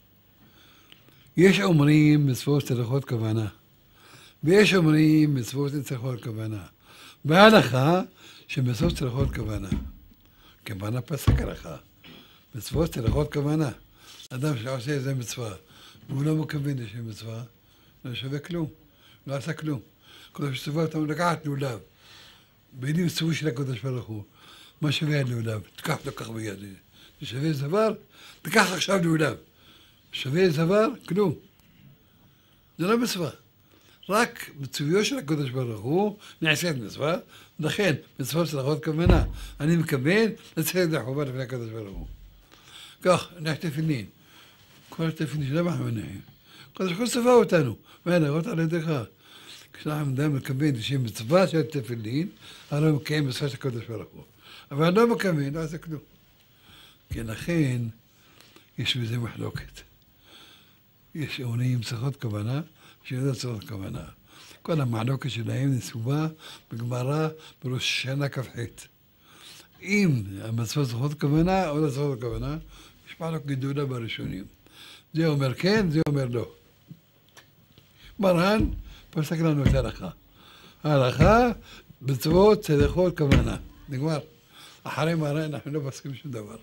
יש אומרים מצוות צריכות כוונה, ויש אומרים מצוות צריכות כוונה. בהלכה שמצוות צריכות כוונה. כוונה פסק הלכה. מצוות צריכות כוונה. אדם שעושה איזה מצווה, והוא לא מכוון לשם מצווה, לא שווה כלום, לא עשה כלום. קדוש צבא אותם לקחת לולב. בידי מצוות של הקדוש ברוך הוא. מה שווה הלולב? תקח לקח ביד. זה שווה זבר? תקח עכשיו לולב. שווה זבר? כלום. זה לא מצווה. רק מצויו של הקדוש ברוך הוא נעשית מצווה, לכן מצוות צריכות כוונה. אני מכוון לצאת ידי חובה לפני הקדוש ברוך הוא. כך, אנחנו תפילין. כל התפילין שלא מחמנים. הקדוש ברוך הוא צבא אותנו, והנרות על ידך. כשאנחנו אדם מכוון לשם מצווה של תפילין, הרי הוא מקיים מצווה של הקדוש ברוך הוא. אבל אני לא מכוון, לא עושה כלום. כי לכן, יש בזה מחלוקת. יש אומרים צריכות כוונה, שיודע צריכות כוונה. כל המחלוקת שלהם נסובה בגמרא בראש שנה כ"ח. אם המצוות צריכות כוונה או לא צריכות כוונה, יש מחלוקת גדולה בראשונים. זה אומר כן, זה אומר לא. מרן פסק לנו את ההלכה. ההלכה מצוות צריכות כוונה. נגמר. אחרי מרן אנחנו לא פסקים שום דבר.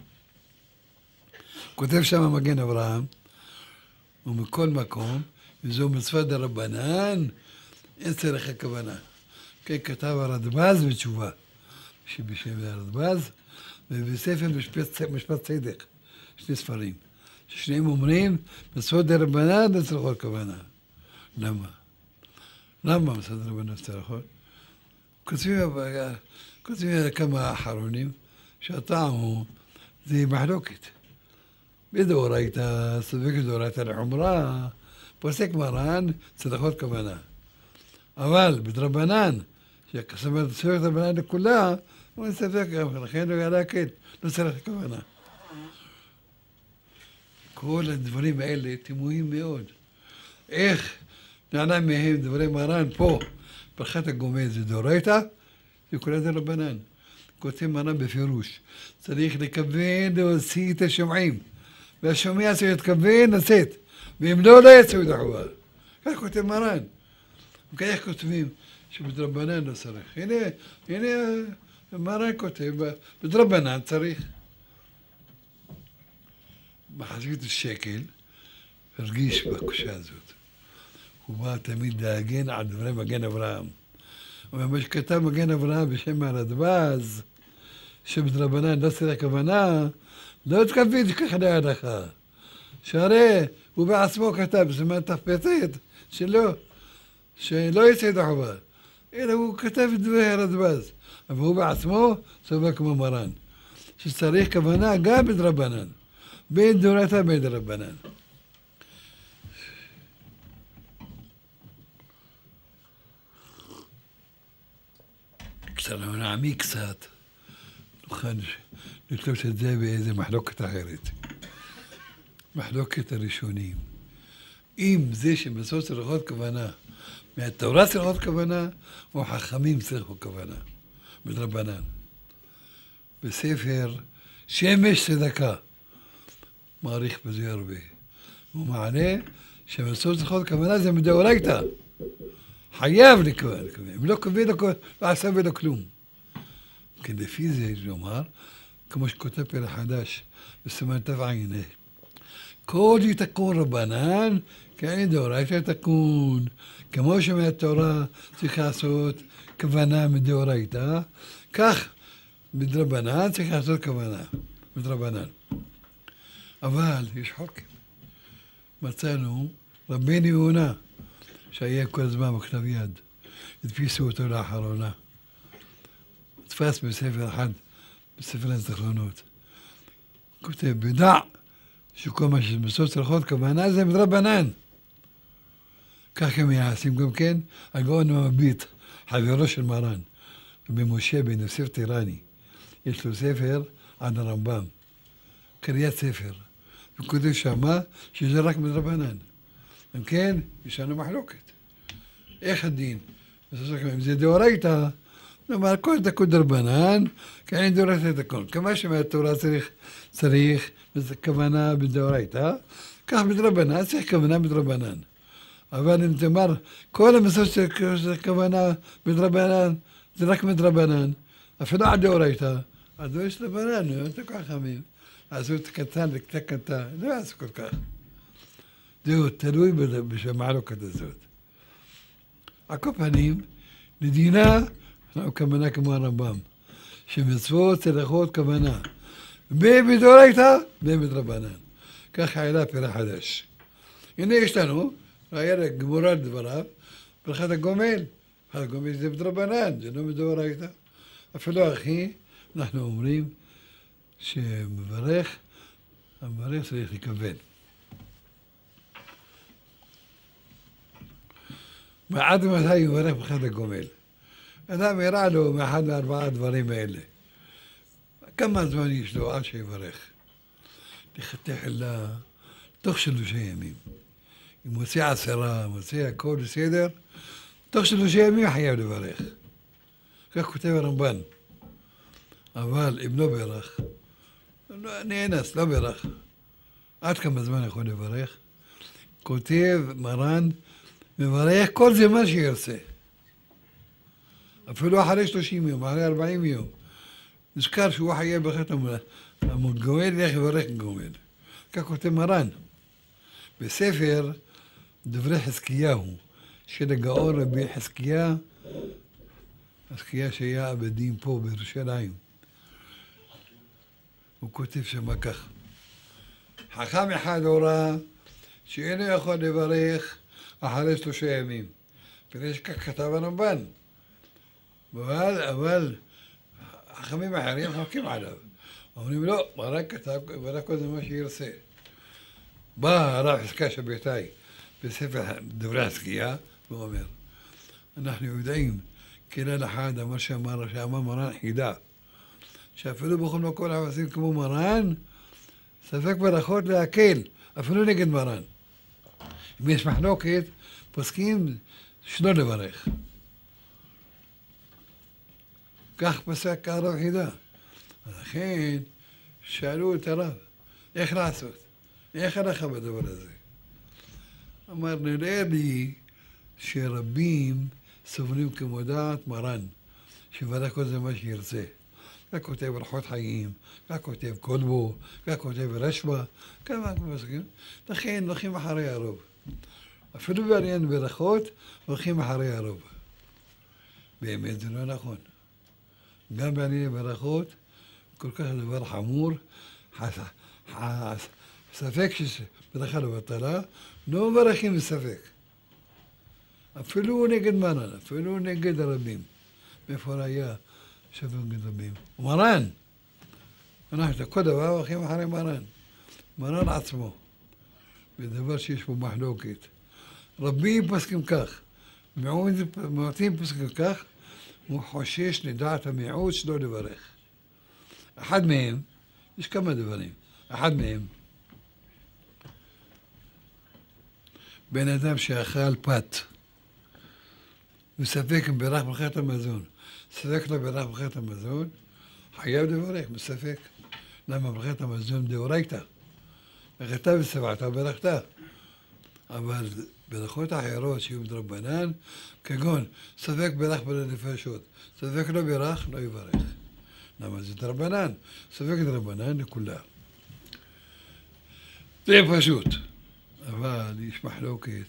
כותב שם מגן אברהם, ומכל מקום, וזו מצווה דרבנן, אין צריך הכוונה. כן, כתב הרדב"ז בתשובה, שבשם הרדב"ז, ובספר משפט, משפט צדק, שני ספרים, ששניהם אומרים, מצוות דרבנן אין צריכות כוונה. למה? למה מצוות דרבנן צריכות? כותבים, כותבים כמה אחרונים, שהטעם הוא, זה מחלוקת. בדאורייתא, ספק דאורייתא לחומרה, פוסק מרן צריכות כוונה. אבל בדרבנן, שכסמת צורך דרבנן לכולה, הוא מספק גם, לכן לא יעלה כן, לא צריך כוונה. כל הדברים האלה תמוהים מאוד. איך נענה מהם דברי מרן פה, ברכת הגומל זה דאורייתא, זה כולה דרבנן. כותב מרן בפירוש, צריך לכוון להוציא את השומעים. והשומע צריך להתכוון לצאת, ואם לא, לא יצאו את החובה. כך כותב מרן. וכך כותבים שבדרבנן לא צריך. הנה, הנה מרן כותב, בדרבנן צריך. בחסידות השקל, הרגיש בקושה הזאת. הוא בא תמיד להגן על דברי מגן אברהם. ומה שכתב מגן אברהם בשם הרדב"ז, שבדרבנן לא צריך הכוונה, לא התכוון שככה להלכה. שהרי הוא בעצמו כתב בסימן ת"פ שלו, שלא יצא ידי חובה. אלא הוא כתב את דברי הרדב"ז. אבל הוא בעצמו סובר כמו מרן. שצריך כוונה גם בדרבנן. בין דאורייתא בין דרבנן. כשאנחנו נעמיק קצת, נוכל לתלוש את זה באיזה מחלוקת אחרת. מחלוקת הראשונים. אם זה שמצוות צריכות כוונה, מהתורה צריכות כוונה, או חכמים צריכות כוונה, בדרבנן. בספר שמש צדקה, מעריך בזה הרבה. הוא מעלה שמצוות צריכות כוונה זה כי לפי זה יש לומר, כמו שכותב פרק חדש, בסימן תע"ה, כל יתקון רבנן, כאין דאורייתא תקון. כמו שמהתורה צריך לעשות כוונה מדאורייתא, כך מדרבנן צריך לעשות כוונה מדרבנן. אבל יש חוקים. מצאנו רבנו יונה, שהיה כל הזמן בכתב יד, הדפיסו אותו לאחרונה. תפס בספר אחד, בספר הזיכרונות. כותב, בדע שכל מה שבסוף צריכות כוונה זה מדרבנן. כך הם יעשים גם כן, הגאון המביט, חברו של מרן, במשה בן יוסף טירני. יש לו ספר עד הרמב"ם, קריאת ספר. וכותב שמה שזה רק מדרבנן. אם כן, יש לנו מחלוקת. איך הדין? אם זה דאורייתא, כלומר, כל דקות דרבנן, כאין דאורייתא תקון. כמה שמהתורה צריך, צריך כוונה בדאורייתא, כך מדרבנן, צריך כוונה מדרבנן. אבל אם תאמר, כל המסורת של כוונה מדרבנן, זה רק מדרבנן. אפילו עד דאורייתא. אז לא יש דרבנן, לא כל כך חמים. עשו את קטן לקטע קטן, לא עשו כל כך. זהו, תלוי במחלוקת הזאת. על כל פנים, לדינה, אנחנו כוונה כמו הרמב"ם, שמצוות צריכות כוונה. בדאורייתא ובדרבנן. ככה העלה פרק חדש. הנה יש לנו, ראייה גמורה לדבריו, ברכת הגומל. ברכת הגומל זה בדרבנן, זה לא בדאורייתא. אפילו אחי, אנחנו אומרים שמברך, המברך צריך לכוון. ועד מתי יברך ברכת הגומל? אדם יראה לו מאחד מארבעה הדברים האלה. כמה זמן יש לו עד שיברך? תחילה, תוך שלושה ימים. אם מוציא עשרה, מוציא הכל בסדר, תוך שלושה ימים חייב לברך. כך כותב הרמב"ן. אבל אם לא ברך, לא, נאנס, לא ברך. עד כמה זמן יכול לברך? כותב מרן, מברך כל זמן שירצה. אפילו אחרי שלושים יום, אחרי ארבעים יום. נזכר שהוא חייב ברכת הגומל, ילך לברך גומל. כך כותב מרן. בספר דברי חזקיהו, של הגאון רבי חזקיה, חזקיה שהיה עבדים פה בירושלים. הוא כותב שמה כך. חכם אחד הורה שאינו יכול לברך אחרי שלושה ימים. ויש כך כתב הרמב"ן. אבל, אבל, חכמים אחרים חוקים עליו. אומרים לא, רק כתב, ורק כל זה מה שירצה. בא הרב חזקיה שבתאי בספר דברי חזקיה, והוא אומר, אנחנו יודעים, כלל אחד אמר שאמר, שאמר מרן חידה, שאפילו בכל מקום אנחנו עושים כמו מרן, ספק ברכות להקל, אפילו נגד מרן. אם יש מחלוקת, פוסקים שלא לברך. כך פסק הרב חידה. לכן שאלו את הרב, איך לעשות? איך הלכה בדבר הזה? אמר, נראה לי שרבים סובלים כמו דעת מרן, שברך כל זה מה שירצה. כך כותב אורחות חיים, כך כותב כלבו, כך כותב רשב"א, כמה פסקים. לכן הולכים אחרי הרוב. אפילו בעניין ברכות, הולכים אחרי הרוב. באמת זה לא נכון. גם בעניין ברכות, כל כך דבר חמור, ספק שברכה לא בטלה, לא מברכים בספק. אפילו נגד מרן, אפילו נגד הרבים. מאיפה היה שווה נגד רבים? מרן! אנחנו כל דבר הולכים אחרי מרן. מרן עצמו. בדבר שיש פה מחלוקת. רבים פוסקים כך, מיעוטים פוסקים כך, הוא חושש לדעת המיעוט שלא לברך. אחד מהם, יש כמה דברים, אחד מהם, בן אדם שאכל פת, וספק אם ברך ברכת המזון, ספק לא ברך ברכת המזון, חייב לברך, בספק. למה ברכת המזון דאורייתא? ברכתה ושבעתה ברכתה. אבל ברכות אחרות שיהיו מדרבנן, כגון ספק ברך בנפשות, ספק לא ברך, לא יברך. למה זה דרבנן, ספק דרבנן לכולם. זה פשוט, אבל יש מחלוקת.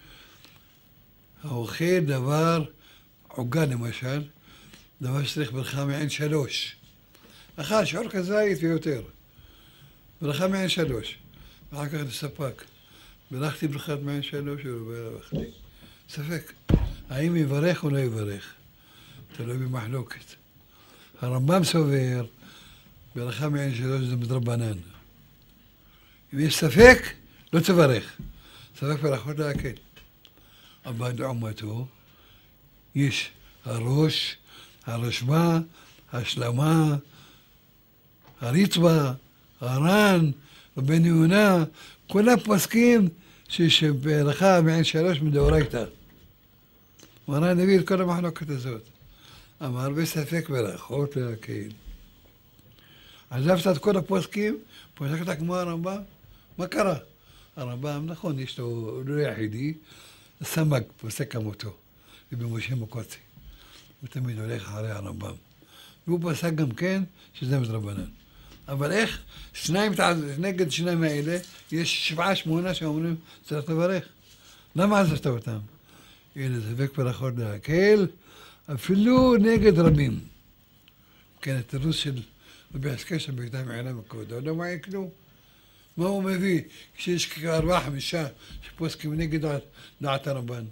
האוכל דבר, עוגה למשל, דבר שצריך ברכה מעין שלוש. אכל שיעור כזית ויותר. ברכה מעין שלוש. ואחר כך לספק. ברכתי ברכת מעין שלוש או לא ברכתי. ספק. האם יברך או לא יברך? תלוי במחלוקת. הרמב"ם סובר, ברכה מעין שלוש זה מדרבנן. אם יש ספק, לא תברך. ספק ברכות להקל. אבל לעומתו, יש הראש, הרשב"א, השלמה, הריטב"א, הר"ן, רבנו יונה, כולם פוסקים שברכה מעין שלוש מדאורייתא. מרן הביא את כל המחלוקת הזאת. אמר בספק ברכות להקל. עזבת את כל הפוסקים, פוסקת כמו הרמב"ם, מה קרה? הרמב"ם, נכון, יש לו לא יחידי, סמ"ג פוסק כמותו, ובמשה מקוצי. הוא תמיד הולך אחרי הרמב"ם. והוא פסק גם כן שזה מדרבנן. אבל איך? שניים נגד שניים האלה, יש שבעה שמונה שאומרים צריך לברך. למה עזבת אותם? הנה ספק ברכות להקל, אפילו נגד רבים. כן, התירוץ של רבי חזקיה שבכתב מעילה מכבודו, לא מעיין כלום. מה הוא מביא? כשיש כארבעה חמישה שפוסקים נגד דעת הרמב"ן.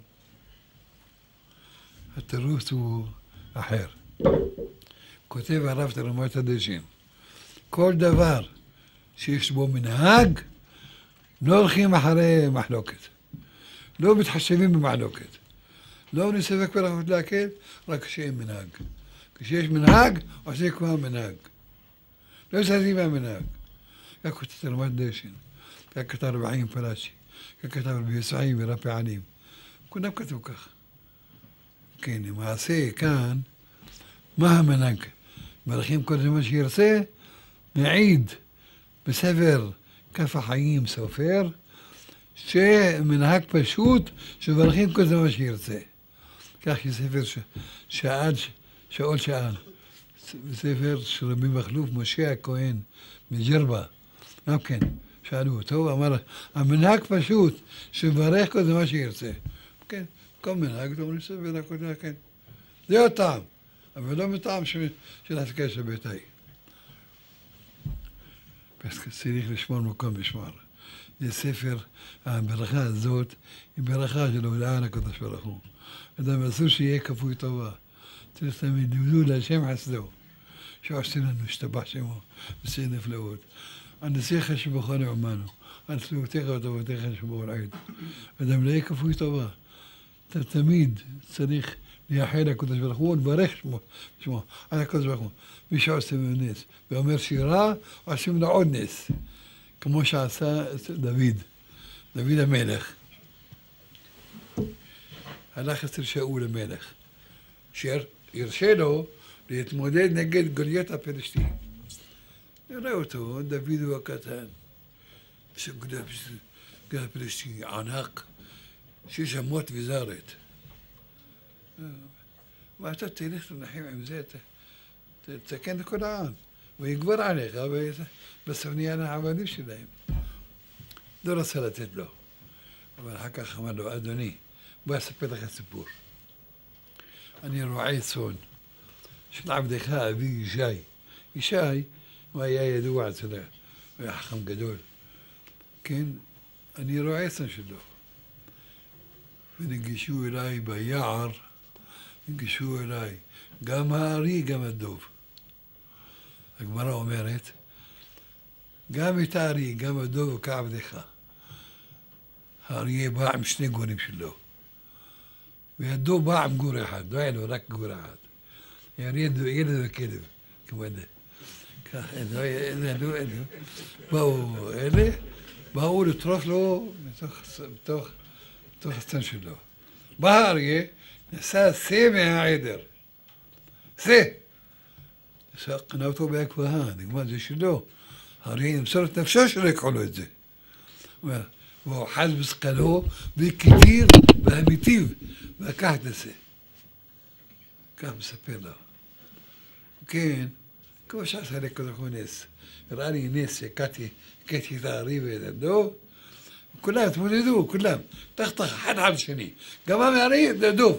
התירוץ הוא אחר. כותב הרב תרמות הדשן, כל דבר שיש בו מנהג, לא הולכים אחרי מחלוקת. לא מתחשבים במחלוקת. לא נספק ברכות להקל, רק כשאין מנהג. כשיש מנהג, עושה כמו המנהג. לא זזים מהמנהג. כך כותב תרמות דשן, כך כתב רבי חיים פלאשי, כך כתב רבי יסעי ורבי עלים. כולם כתבו כך. כן, למעשה כאן, מה המנהג? מברכים כל זמן שירצה, מעיד בספר כף החיים סופר, שמנהג פשוט שמברכים כל זמן שירצה. כך יש ספר ש... שאל, שאול שאל, ספר של רבי מכלוף משה הכהן מג'רבה, גם כן, שאלו אותו, אמר, המנהג פשוט שמברך כל זמן שירצה. כן, כל מנהג, אומרים ספר הכל, כן. זה הטעם. אבל לא מטעם של הסקה של ביתי. צריך לשמור מקום בשמר. זה ספר, הברכה הזאת, היא ברכה של הודעה לקדוש ברוך הוא. אדם אסור שיהיה כפוי טובה. צריך תמיד לבדו להשם חסדו. שעושה לנו, השתבח שמו, עושה נפלאות. הנסיך שבכל נעמנו, הנפלאותיך וטובותיך שבכל עת. אדם לא יהיה כפוי טובה. אתה תמיד צריך לייחד הקדוש ברוך הוא ולברך שמו, שמו, על הקדוש ברוך הוא. מי שעושה ממנו נס ואומר שירה, עושים לו עוד נס, כמו שעשה דוד, דוד המלך. הלך אצל שאול המלך, שהרשה לו להתמודד נגד גוליית הפלשתי. נראה אותו, דוד הוא הקטן, גוליית הפלשתי ענק, שיש אמות וזרת. ואתה תלך לנחם עם זה, תתקן את כל העם, ויגבר עליך, בסוף נהיה לעבדים שלהם. לא רצה לתת לו, אבל אחר כך אמר לו, אדוני, בוא אספר לך סיפור. אני רועה צאן של עבדך אבי ישי. ישי, הוא היה ידוע אצלו, הוא היה חכם גדול. כן, אני רועה צאן שלו. ונגישו אליי ביער, נגישו אליי גם הארי, גם הדוב. הגמרא אומרת, גם את הארי, גם הדוב כעבדך. האריה בא עם שני גורים שלו. והדוב בא עם גור אחד, לא היה לו רק גור אחד. האריה ילד וכלב, כמו זה. כך, באו אלה, באו לטרוף לו מתוך הצאן שלו. בא האריה, נשא שא מהעדר. שא. קנה אותו בהקפאה, נגמר, זה שלו. האריה ימסור את נפשו שלא יקחו לו את זה. והוא חז בסקלו, וכתיר והמיטיב, ולקח את השא. כך מספר לו. כן, כמו שעשה לקדוש ברוך הוא נס. הראה לי נס שהכיתי את הארי וידעו, כולם התמודדו, כולם. תחתך אחד על שני. גם הארי ידעו.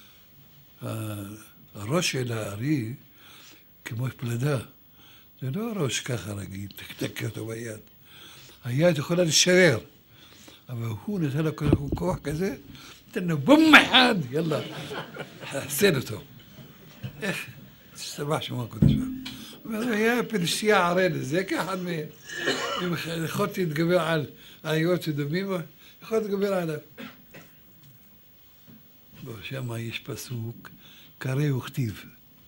הראש של הארי, כמו פלדה, זה לא ראש ככה רגיל, תקתק אותו ביד. היד יכולה לשרר. אבל הוא נתן לו כוח כזה, נתן לו בום אחד, יאללה, חסן אותו. איך? תשתבח שמו הקודש. אבל היה פלשתייה ערל לזה, כאחד מהם. אם יכולתי להתגבר על האיות ודומים, יכולתי להתגבר עליו. שם יש פסוק, קרא וכתיב.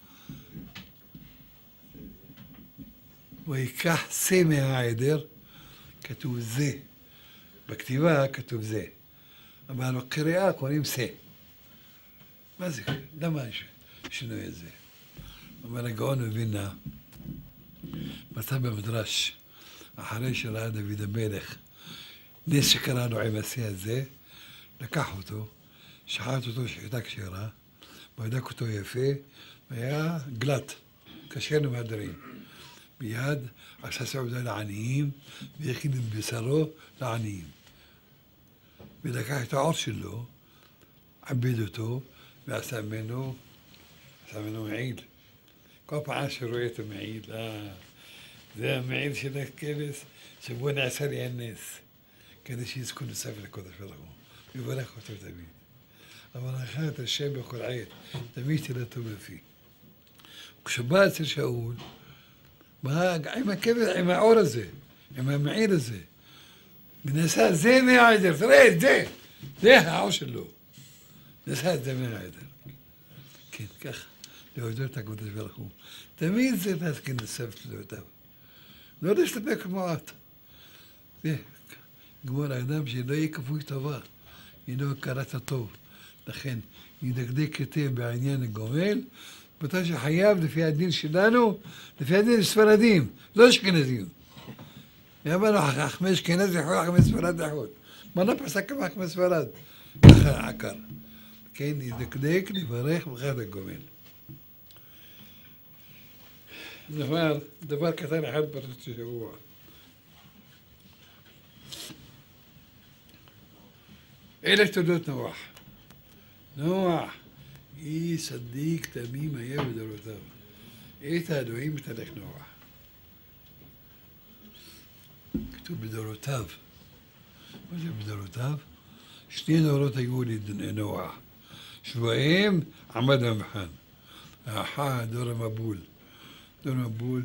ויקח שא מהעדר, כתוב זה. בכתיבה כתוב זה. אבל בקריאה קוראים שא. מה זה? למה יש שינוי את זה? אומר הגאון מווילנה, מצא במדרש, אחרי שראה דוד המלך, נס שקרא לו עם השא הזה, לקח אותו, שחט אותו שחיטה כשרה, בדק אותו יפה, והיה גלת, קשה למהדרים. מיד עשה סעודה לעניים, והכין את בשרו לעניים. ולקח את העור שלו, עבד אותו, ועשה ממנו, עשה ממנו מעיל. כל פעם שרואה את המעיל, אה, זה המעיל של הכבש, שבו נעשה לי הנס, כדי שיזכו לספר לקודש ברוך הוא, ויברך אותו תמיד. אבל אחר את השם בכל עת, תמיד תהילתו בפי. כשבא אצל שאול, בא עם הכבש, עם העור הזה, עם המעיל הזה, ונעשה זה מהעדר, תראה את זה, זה העור שלו. נעשה את זה מהעדר. כן, כך, להודות הקודש ברוך הוא. תמיד זה להזכיר לסבת להודותיו. לא להסתפק במועט. זה, גמור האדם שלא יהיה כפוי טובה, אינו הכרת הטוב. לכן, ידקדק היטב בעניין הגומל, באותה שחייב לפי הדין שלנו, לפי הדין ספרדים, לא אשכנזים. אמרנו, חכמי אשכנז יכול חכמי ספרד לחוד. מה לא פסק כמה חכמי ספרד? ככה העקר. כן, ידקדק לברך ברכת הגומל. דבר, דבר קטן אחד פרשת שבוע. אלה תולדות נוח. נוח, איש צדיק תמים היה בדורותיו. את האלוהים מתהלך נוח. כתוב בדורותיו. מה זה בדורותיו? שני דורות היו לנוח. שבועיים עמד במבחן. האחד דור המבול. דור המבול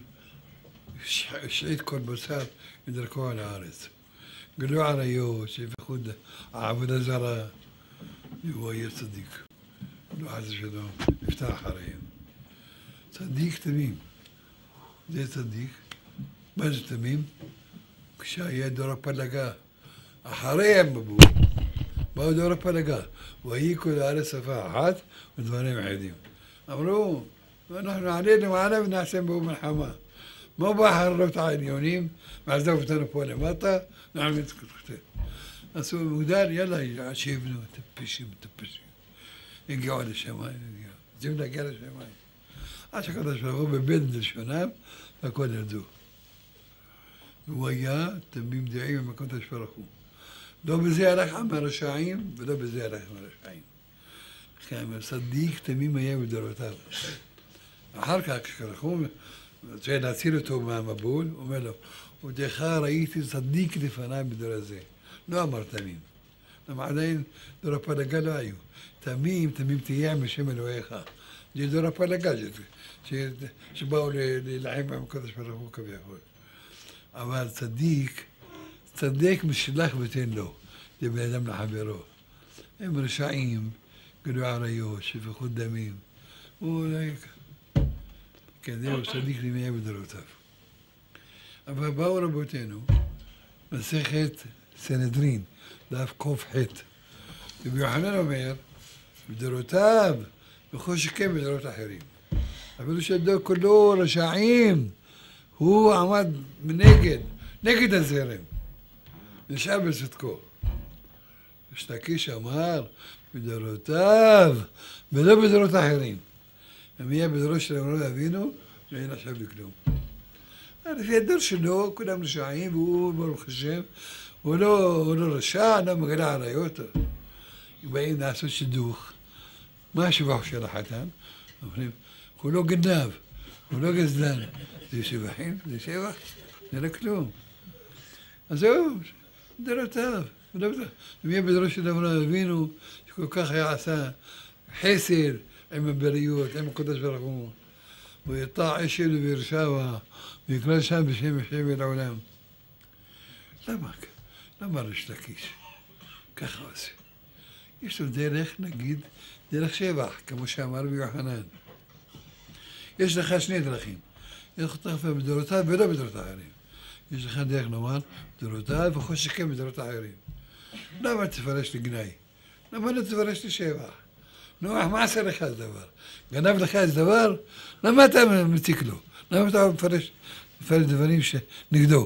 השעית כל בשר מדרכו על הארץ. גלו עריות, שבייחוד העבודה זרה, והוא היה צדיק. לא חס ושלום, נפתח אחריהם. צדיק תמים. זה צדיק. מה זה תמים? כשהיה דור הפלגה. אחרי המבול, באו דור הפלגה. ויהי כל הארץ שפה אחת ודברים אחדים. אמרו, אנחנו עלינו מעלה ונעשה בו מלחמה. מה בא החרלות העליונים, ועזב אותנו פה למטה, נעמיד כתוב. עשו מוגדר, יאללה, שיבנו, טפשים, טפשים. הגיעו לשמיים, הגיעו. רוצים להגיע לשמיים. עד שקדוש ברוך הוא בבן לשונם, והכל ידעו. והוא היה תמים דעים עם הקדוש ברוך הוא. לא בזה הלך עם הרשעים, ולא בזה הלך עם הרשעים. לכן, צדיק תמים היה בדורותיו. אחר כך, כשקדוש ברוך הוא רוצה להציל אותו מהמבול, הוא אומר לו, ודך ראיתי צדיק לפניי בדור הזה. לא אמר תמים. למה עדיין דור הפלגה לא היו. תמים, תמים תהיה משם אלוהיך. זה דור הפלגה, שבאו להילחם עם הקדוש ברוך הוא כביכול. אבל צדיק, צדיק משלח ותן לו, זה בן אדם לחברו. הם רשעים, גלו עריות, שפכו דמים. הוא לא יקר. כן, זהו צדיק למיה בדורותיו. אבל באו רבותינו, מסכת סנהדרין, דף קוף ח' רבי יוחנן אומר, בדורותיו, וכל שכן בדורות אחרים. אפילו שהדור כולו רשעים, הוא עמד מנגד, נגד הזרם, נשאר בצדקו. ושתקיש אמר, בדורותיו, ולא בדורות אחרים. אם יהיה בדורות של אברהם אבינו, לא נחשב לכלום. לפי הדור שלו, כולם רשעים, והוא ברוך השם, הוא לא רשע, לא מגלה עריות. באים לעשות שידוך. מה השבח של החתן? אומרים, הוא לא גנב, הוא לא גזלן. זה שבחים? זה שבח? זה לא כלום. אז זהו, דורותיו. ומי בדורו של אברהם אבינו, שכל כך היה עשה חסד עם הבריות, עם הקדוש ברוך הוא. ויטע עשב לבאר-שבע, ויקרא שם בשם השם אל העולם. למה? למה ריש לקיש? ככה עושה. יש לו דרך, נגיד, דרך שבח, כמו שאמר רבי יוחנן. יש לך שני דרכים. יש לך בדורותיו ולא בדורות אחרים. יש לך דרך לומר בדורותיו וכל שכן בדורות אחרים. למה תפרש לגנאי? למה לא תפרש לשבח? נו, מה עשה לך איזה דבר? גנב לך איזה דבר? למה אתה מציק לו? למה אתה מפרש, מפרש דברים שנגדו?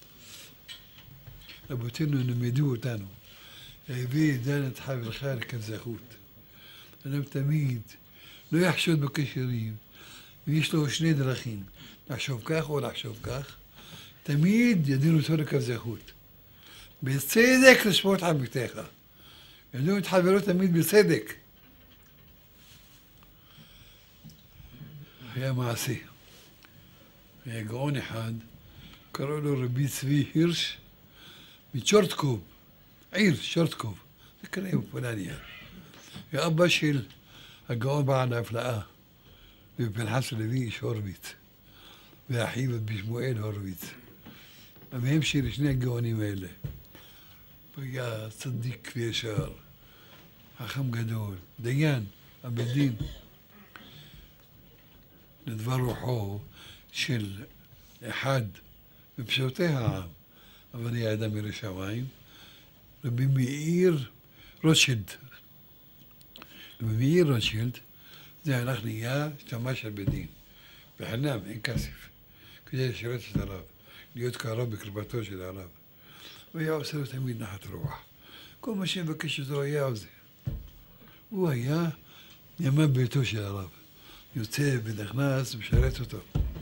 רבותינו נמדו אותנו. הביא דן את חברך לכזכות. אדם תמיד לא יחשוד בקשרים, ויש לו שני דרכים, לחשוב כך או לחשוב כך, תמיד ידינו אותו לכזכות. בצדק לשפוט חביתך. ידינו את חברו תמיד בצדק. היה מעשי. היה גאון אחד, קראו לו רבי צבי הירש מצ'ורטקוב, עיר צ'ורטקוב, זה כנראה בפולניה. ואבא של הגאון בעל ההפלאה, ופנחס לוי איש הורוביץ, ואחיו בשמואל הורוביץ. מהם של שני הגאונים האלה. היה צדיק וישר, חכם גדול, דיין, הבית דין. לדבר רוחו של אחד מפשוטי העם, אבל היה אדם ירא שמיים, רבי מאיר רוטשילד. רבי מאיר רוטשילד, זה הלך נהיה שתמש של בית דין, בחינם, אין כסף, כדי לשרת את הרב, להיות קרוב בקרבתו של הרב. והיה עושה לו תמיד נחת רוח. כל מה שמבקש אותו היה עושה. הוא היה נאמן ביתו של הרב. יוצא ונכנס ומשרת אותו.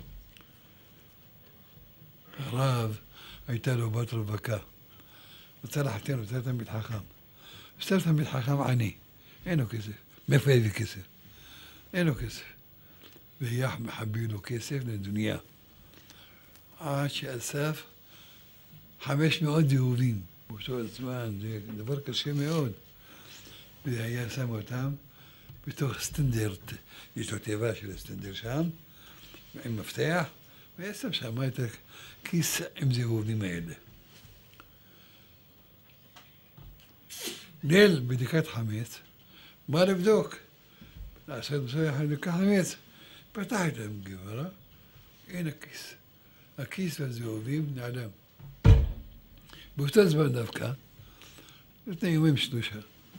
הרב הייתה לו בת רווקה. רוצה לחתן, רוצה תלמיד חכם. רוצה תלמיד חכם עני. אין לו כסף. מאיפה יביא כסף? אין לו כסף. והיה מחביא לו כסף לדוניה. עד שאסף חמש מאות יהודים. באותו הזמן, זה דבר קשה מאוד. והיה שם אותם בתוך סטנדרט. יש לו תיבה של הסטנדר שם, עם מפתח, והיה שם שם את הכיס עם זהובים האלה. ליל בדיקת חמץ, בא לבדוק, לעשות בסוף בדיקת חמץ, פתח את הגברה, אין הכיס. הכיס והזהובים נעלם. באותו זמן דווקא, לפני יומים שלושה,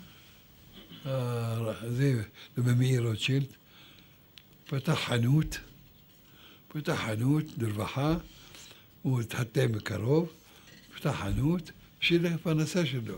זה במאיר רוטשילד, פתח חנות, פתח חנות לרווחה, הוא התחתן בקרוב, פתח חנות בשביל הפרנסה שלו.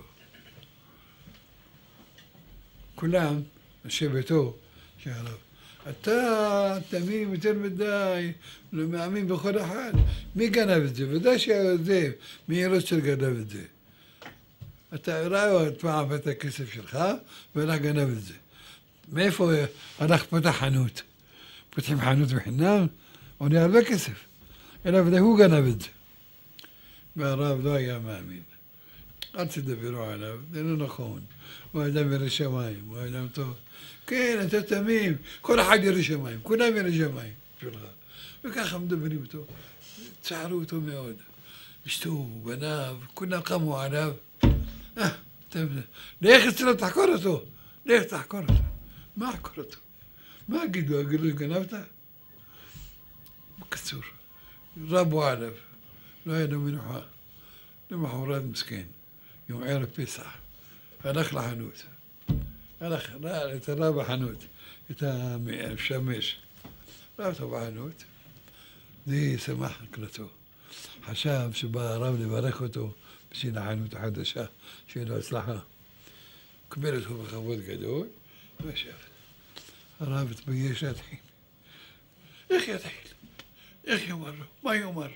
כולם, אנשי ביתו, שהרב, אתה תמים יותר מדי, לא מאמין בכל אחד. מי גנב את זה? ודאי שזה, מאיר רוטשילד גנב את זה. אתה ראה את פעם את הכסף שלך, והלך גנב את זה. מאיפה הלך פתח חנות? פותחים חנות בחינם, עונה הרבה כסף. אלא ודאי הוא גנב את זה. והרב לא היה מאמין. אל תדברו עליו, זה לא נכון. הוא אדם ירא שמיים, הוא אדם טוב. כן, אתה תמים, כל אחד ירא שמיים, כולם ירא שמיים שלך. וככה מדברים אותו, צערו אותו מאוד. אשתו, בניו, כולם קמו עליו. אה, לך אצלו, תחקור אותו. לך תחקור אותו. מה חקור אותו? מה אגיד לו? אגיד לו, גנבת? בקיצור, רבו עליו. לא היה לו מנוחה. למחרת מסכן, יום ערב פסח. הלך לחנות. הלך, ראה את הרב בחנות, את המשמש. ראה אותו בחנות. זה שמח הקלטו. חשב שבא הרב לברך אותו בשביל החנות החדשה, שיהיה לו הצלחה. קבל אותו בכבוד גדול, וישב. הרב התבייש להתחיל. איך יתחיל? איך יאמר לו? מה יאמר?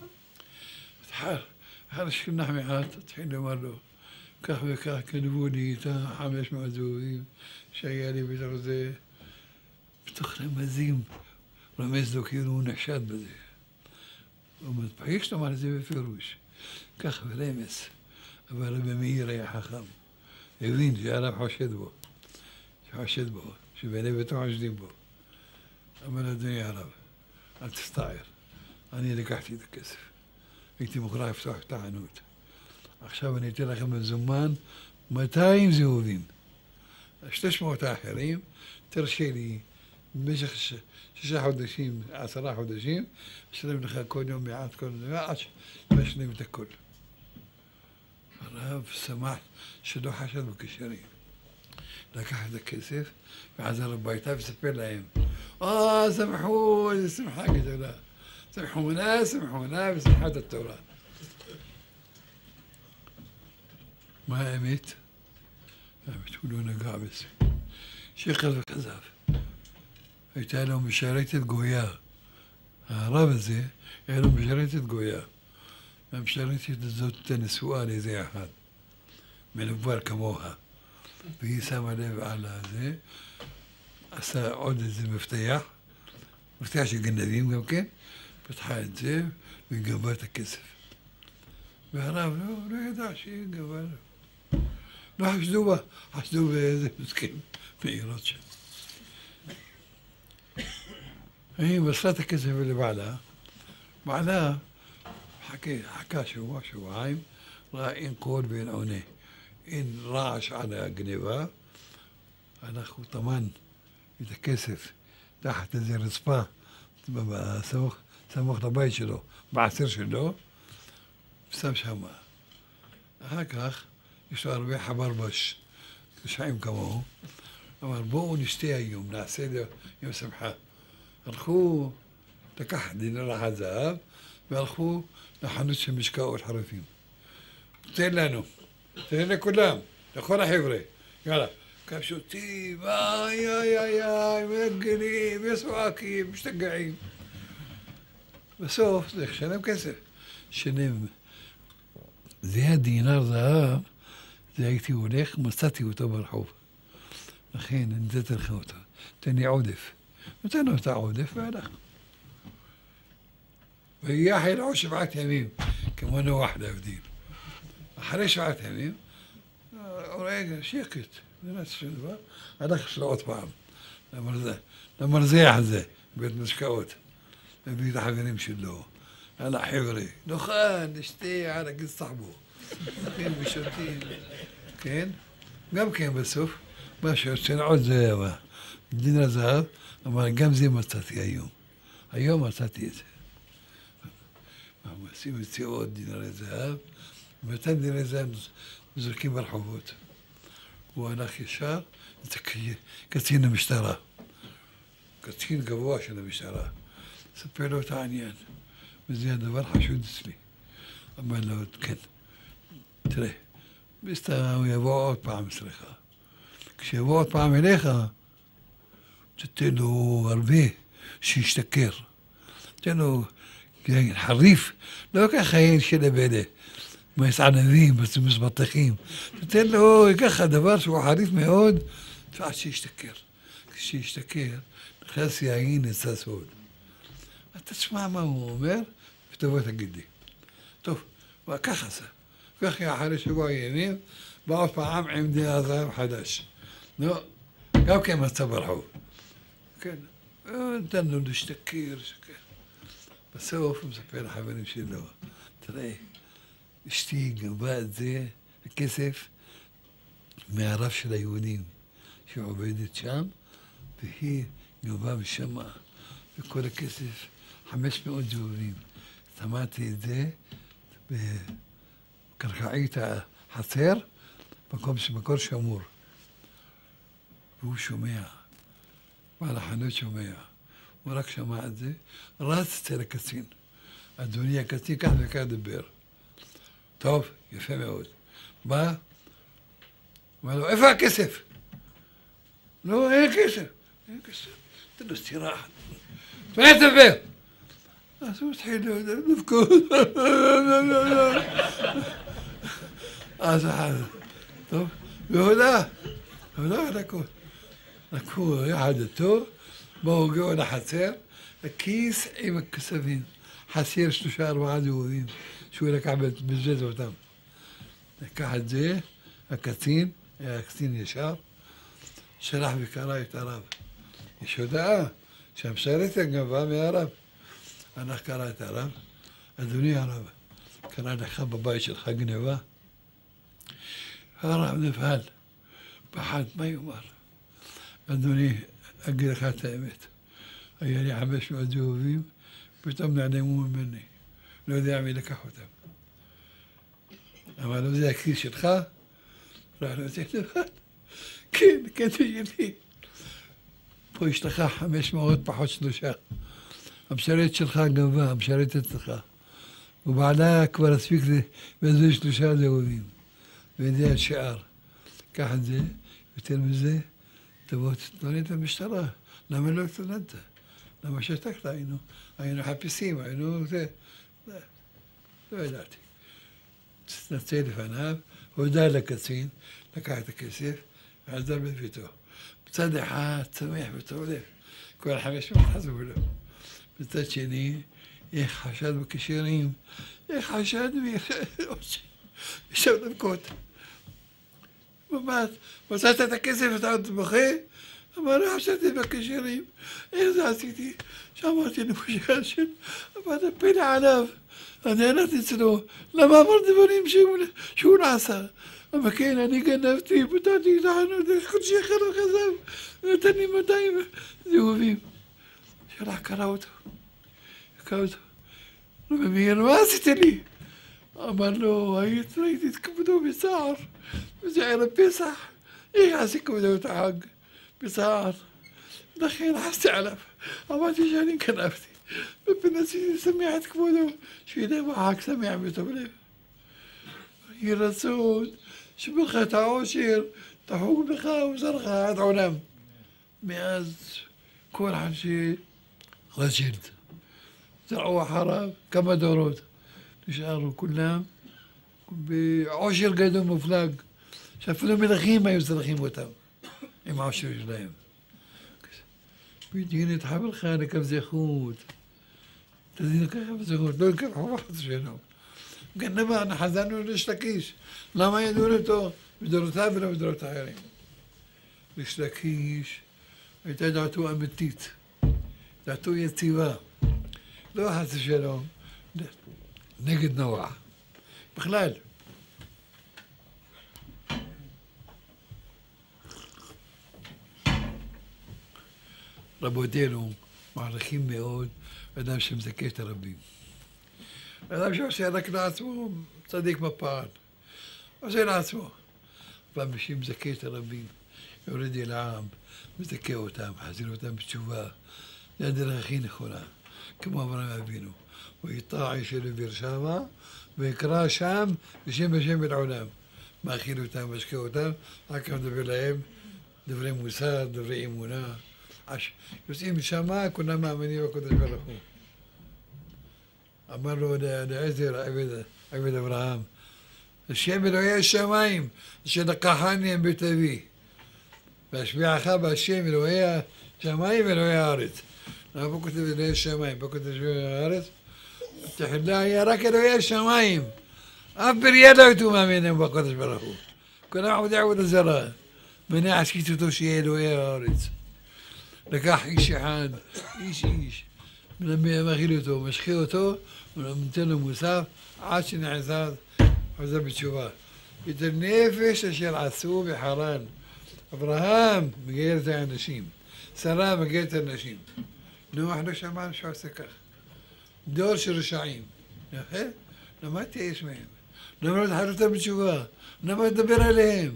אחרי שכנח מעט, התחיל לומר לו, כך וכך כתבו לי את החמש מאות זהובים שהיה לי בתוך זה, בתוך רמזים, רמז לו כאילו הוא נחשד בזה. הוא מתפעיש לומר את זה בפירוש, כך ורמז, אבל רבי מאיר היה חכם, הבין שהרב חושד בו, שחושד בו, שבעלי ביתו חושדים בו. אמר אדוני הרב, אל תסתער, אני לקחתי את הכסף, הייתי מוכרח לפתוח את החנות. עכשיו אני אתן לכם מזומן מאתיים זהובים. שלוש מאות האחרים, תרשה לי במשך ש... שישה חודשים, עשרה חודשים, אשלם לך כל יום מעט כל דבר, עד שאשלם את הכל. הרב שמח שלא חשד בקשרים. לקח את הכסף וחזר הביתה וסיפר להם, אה, שמחו, איזה שמחה גדולה. שמחונה, שמחונה בשמחת התורה. מה האמת? האמת הוא לא נגע בזה. שכר וכזב. הייתה לו משרתת גויה. הרב הזה, היה לו משרתת גויה. והמשרתת הזאת נשואה לאיזה אחד. מנוול כמוה. והיא שמה לב על הזה, עשה עוד איזה מפתח, מפתח של גנבים גם כן, פתחה את זה וגבה את הכסף. והרב לא, לא ידע שהיא גבה לו. לא חשדו בה, חשדו באיזה מסכן בעירות שם. היא מסרה את הכסף לבעלה, בעלה חכה, חכה שבוע, שבועיים, ראה אין קול ואין עונה, אין רעש על הגניבה, אנחנו טמן את הכסף תחת איזה רצפה, סמוך, סמוך לבית שלו, בעצר שלו, שם שמה. אחר כך יש לו הרבה חברבש, רשעים כמוהו, אמר בואו נשתה היום, נעשה לו יום שמחה. הלכו, לקח דינר אחד זהב, והלכו לחנות של משקאות חריפים. תן לנו, תן לכולם, לכל החבר'ה, יאללה. כאן שותים, איי איי איי איי, מנגנים, וצועקים, משתגעים. בסוף זה שלם כסף. שלם. זה הדינר זהב, זה הייתי הולך, מצאתי אותו ברחוב. לכן, אני נתתי לך אותו. תן לי עודף. נתן לו את העודף והלך. ויחד עוד שבעת ימים, כמו נוח להבדיל. אחרי שבעת ימים, רגע, שקט. זה נעשה שום דבר, הלך שלו עוד פעם, למרזח הזה, בית משקאות, הביא את החברים שלו, על החבר'ה, נאכל, נשתה, על הגיל סחבו, נאכל ושותים, כן? גם כן בסוף, מה שיוצא עוד זהב, דינר זהב, אבל גם זה מצאתי היום, היום מצאתי את זה. עושים מציאות דינרי זהב, ומתן דינרי זהב זורקים ברחובות. הוא הלך ישר, זה קצין המשטרה, קצין גבוה של המשטרה, ספר לו את העניין, וזה הדבר חשוד אצלי. אמר לו, כן, תראה, בסדר, הוא יבוא עוד פעם אצלך. כשיבוא עוד פעם אליך, תתן לו הרבה שישתכר. תתן לו חריף, לא ככה אין של הבדה. מסענבים, מסבטחים. תתן לו ככה דבר שהוא חריף מאוד, ועד שישתכר. כשישתכר, נכנס יין אצל סוד. אתה תשמע מה הוא אומר, ותבוא תגיד לי. טוב, וכך עשה. ככה אחרי שבוע ימים, בא עוד פעם עם דינר זהב חדש. נו, גם כן מצא ברחוב. כן, נתן לו להשתכר, בסוף הוא מספר לחברים שלו, תראה, אשתי גנבה את זה, הכסף, מהרב של היהודים שעובדת שם, והיא גנבה משם, וכל הכסף, חמש מאות זהובים. שמעתי את זה בקרקעית החצר, מקום שמקור שמור. והוא שומע, בעל החנות שומע. הוא רק שמע את זה, רץ אצל הקצין. אדוני הקצין, כך וכך דבר. טוב, יפה מאוד. בא, אמר לו, איפה הכסף? לא, אין כסף. אין כסף. תן לו סתירה אחת. מה תדבר? אז הוא התחיל לבכות. אז טוב, והודה, הודה לקחו. לקחו יחד איתו, באו הגיעו לחצר, הכיס עם הכספים. חסר שלושה ארבעה זהובים, שהוא לקח בזבז אותם. לקח את זה, הקצין, היה קצין ישר, שלח וקרא את הרב. יש הודעה שהמשרתת גנבה מהרב. הלך קרא את הרב, אדוני הרב, קרא לך בבית שלך גנבה. הרב נבהל, פחד, מה יאמר? אדוני, אגיד לך את האמת. היה לי חמש מאות זהובים, פתאום נעלמו ממני. לא יודע מי לקח אותם. אמר לו, זה הכיס שלך? ראה לו, זה לבד. כן, כן, זה שלי. פה יש לך חמש מאות פחות שלושה. המשרת שלך גנבה, המשרתת לך. ובעלה כבר הספיק לבזבז שלושה זהובים. וזה השאר. קח את זה, יותר מזה, תבוא תתלונן את המשטרה. למה לא התלוננת? למה שתקת? היינו, היינו חפשים, היינו זה. לא, לא ידעתי. תתנצל לפניו, הודה לקצין, לקח את הכסף, ועזר בביתו. בצד אחד, שמח וטוב לב. כל חמש מאות חזרו לו. בצד שני, איך חשד בקשרים, איך חשד וישב לבכות. ממש, מצאת את הכסף ואתה עוד בוכה? אמר לו, חשדתי בקשרים. איך זה עשיתי? שאמרתי למשה של, אמרתי פלא עליו. אני הלכתי אצלו, למה אמר דברים שהוא נעשה? אבל כן, אני גנבתי, פתעתי את החנות, חודשי אחד לא חזב, ונתן לי מאתיים זהובים. שלח קרא אותו, קרא אותו. לא מבין, מה עשית לי? אמר לו, ראיתי את כבודו בצער, וזה ערב פסח, איך עשי כבודו את החג? בצער. לכן חסתי עליו, אמרתי שאני גנבתי. ופנסי לשמח את כבודו, שידע בחג שמח וטוב לב. יהי רצון שברכת העושר תחוג לך וזרעך עד עולם. מאז כל חנשי רשלד, זרעו אחריו כמה דורות, נשארו כולם בעושר גדול מופלג, שאפילו מלכים היו צריכים אותם עם העושר שלהם. בדיון את חברך לקו זכות. תדעי לקח בזכות, לא לקח חובת שלנו. גנבה, אנחנו חזרנו לריש לקיש. למה ידעו אותו? בדורותיו ולא בדורות אחרים. ריש לקיש הייתה דעתו אמיתית, דעתו יציבה. לא חס ושלום, נגד נוח. בכלל. רבותינו מעריכים מאוד אדם שמזכה את הרבים. אדם שעושה רק לעצמו, צדיק בפעל. עושה לעצמו. אבל מי שמזכה את הרבים, יורד אל העם, מזכה אותם, חזיר אותם בתשובה. זה הדרך הכי נכונה, כמו אברהם אבינו. ויטע איש אלו ברשמה, ויקרא שם בשם השם אל עולם. מאכיל אותם, משקה אותם, רק מדבר להם דברי מוסר, דברי אמונה. יוצאים משמה, כולם מאמינים בקדוש ברוך הוא. אמר לו לעזר, עבד אברהם, השם אלוהי השמיים, אשר לקחני מבית אבי, והשביעך בהשם אלוהי השמיים ואלוהי הארץ. למה פה כותב אלוהי השמיים? פה כותב אלוהי הארץ? תחילה היה רק אלוהי השמיים. אף בריה לא הייתו מאמינים בקדוש ברוך הוא. כולם עבודי עבוד הזרה. מניע עסקית אותו שיהיה אלוהי הארץ. לקח איש אחד, איש איש, מאכיל אותו, משחי אותו, ונותן לו מוסף, עד שנעזב, חוזר בתשובה. את הנפש אשר עשו בחרן. אברהם מגייר את האנשים, שרה מגייר את האנשים. נוח לא שמע שעושה כך. דור של רשעים. יפה? למה תהיה מהם? למה לא תחר אותם בתשובה? למה לדבר עליהם?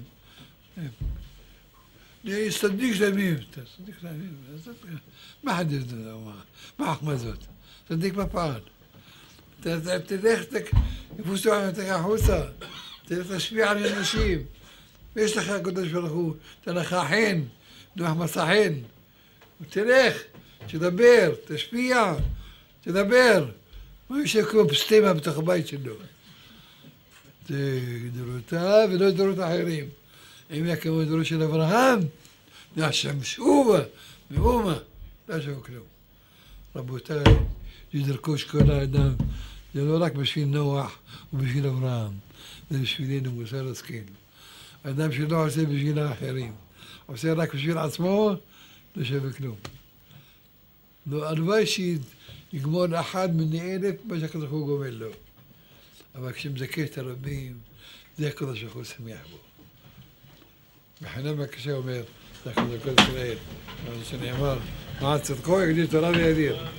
צדיק שלמים, צדיק שלמים, מה חד יש לזה, מה החוכמה זאת? צדיק בפעל. תלך, יפוסו עליהם החוצה, תלך תשפיע על אנשים, ויש לך הקדוש ברוך הוא, תן לך חן, נוח מסע חן, תלך, תדבר, תשפיע, תדבר. הוא יושב כמו פסטימה בתוך הבית שלו. זה גדולותיו ולא גדולות אחרים. אם היה כמו גדולות של אברהם, נעשם שובה, מאומה, לא שווה כלום. רבותיי, זה דרכו של כל האדם, זה לא רק בשביל נוח ובשביל אברהם, זה בשבילנו מוסר השכל. האדם שלא עושה בשביל האחרים, עושה רק בשביל עצמו, לא שווה כלום. הלוואי שיגמור אחד מני אלף מה שהקדוש ברוך הוא גומל לו. אבל כשמזכה את הרבים, זה הקדוש ברוך הוא שמח בו. בחינם הקשה אומר, זה הקדוש ברוך הוא ישראל, אבל שנאמר, מעט צדקו יגדיל תורה וידיר.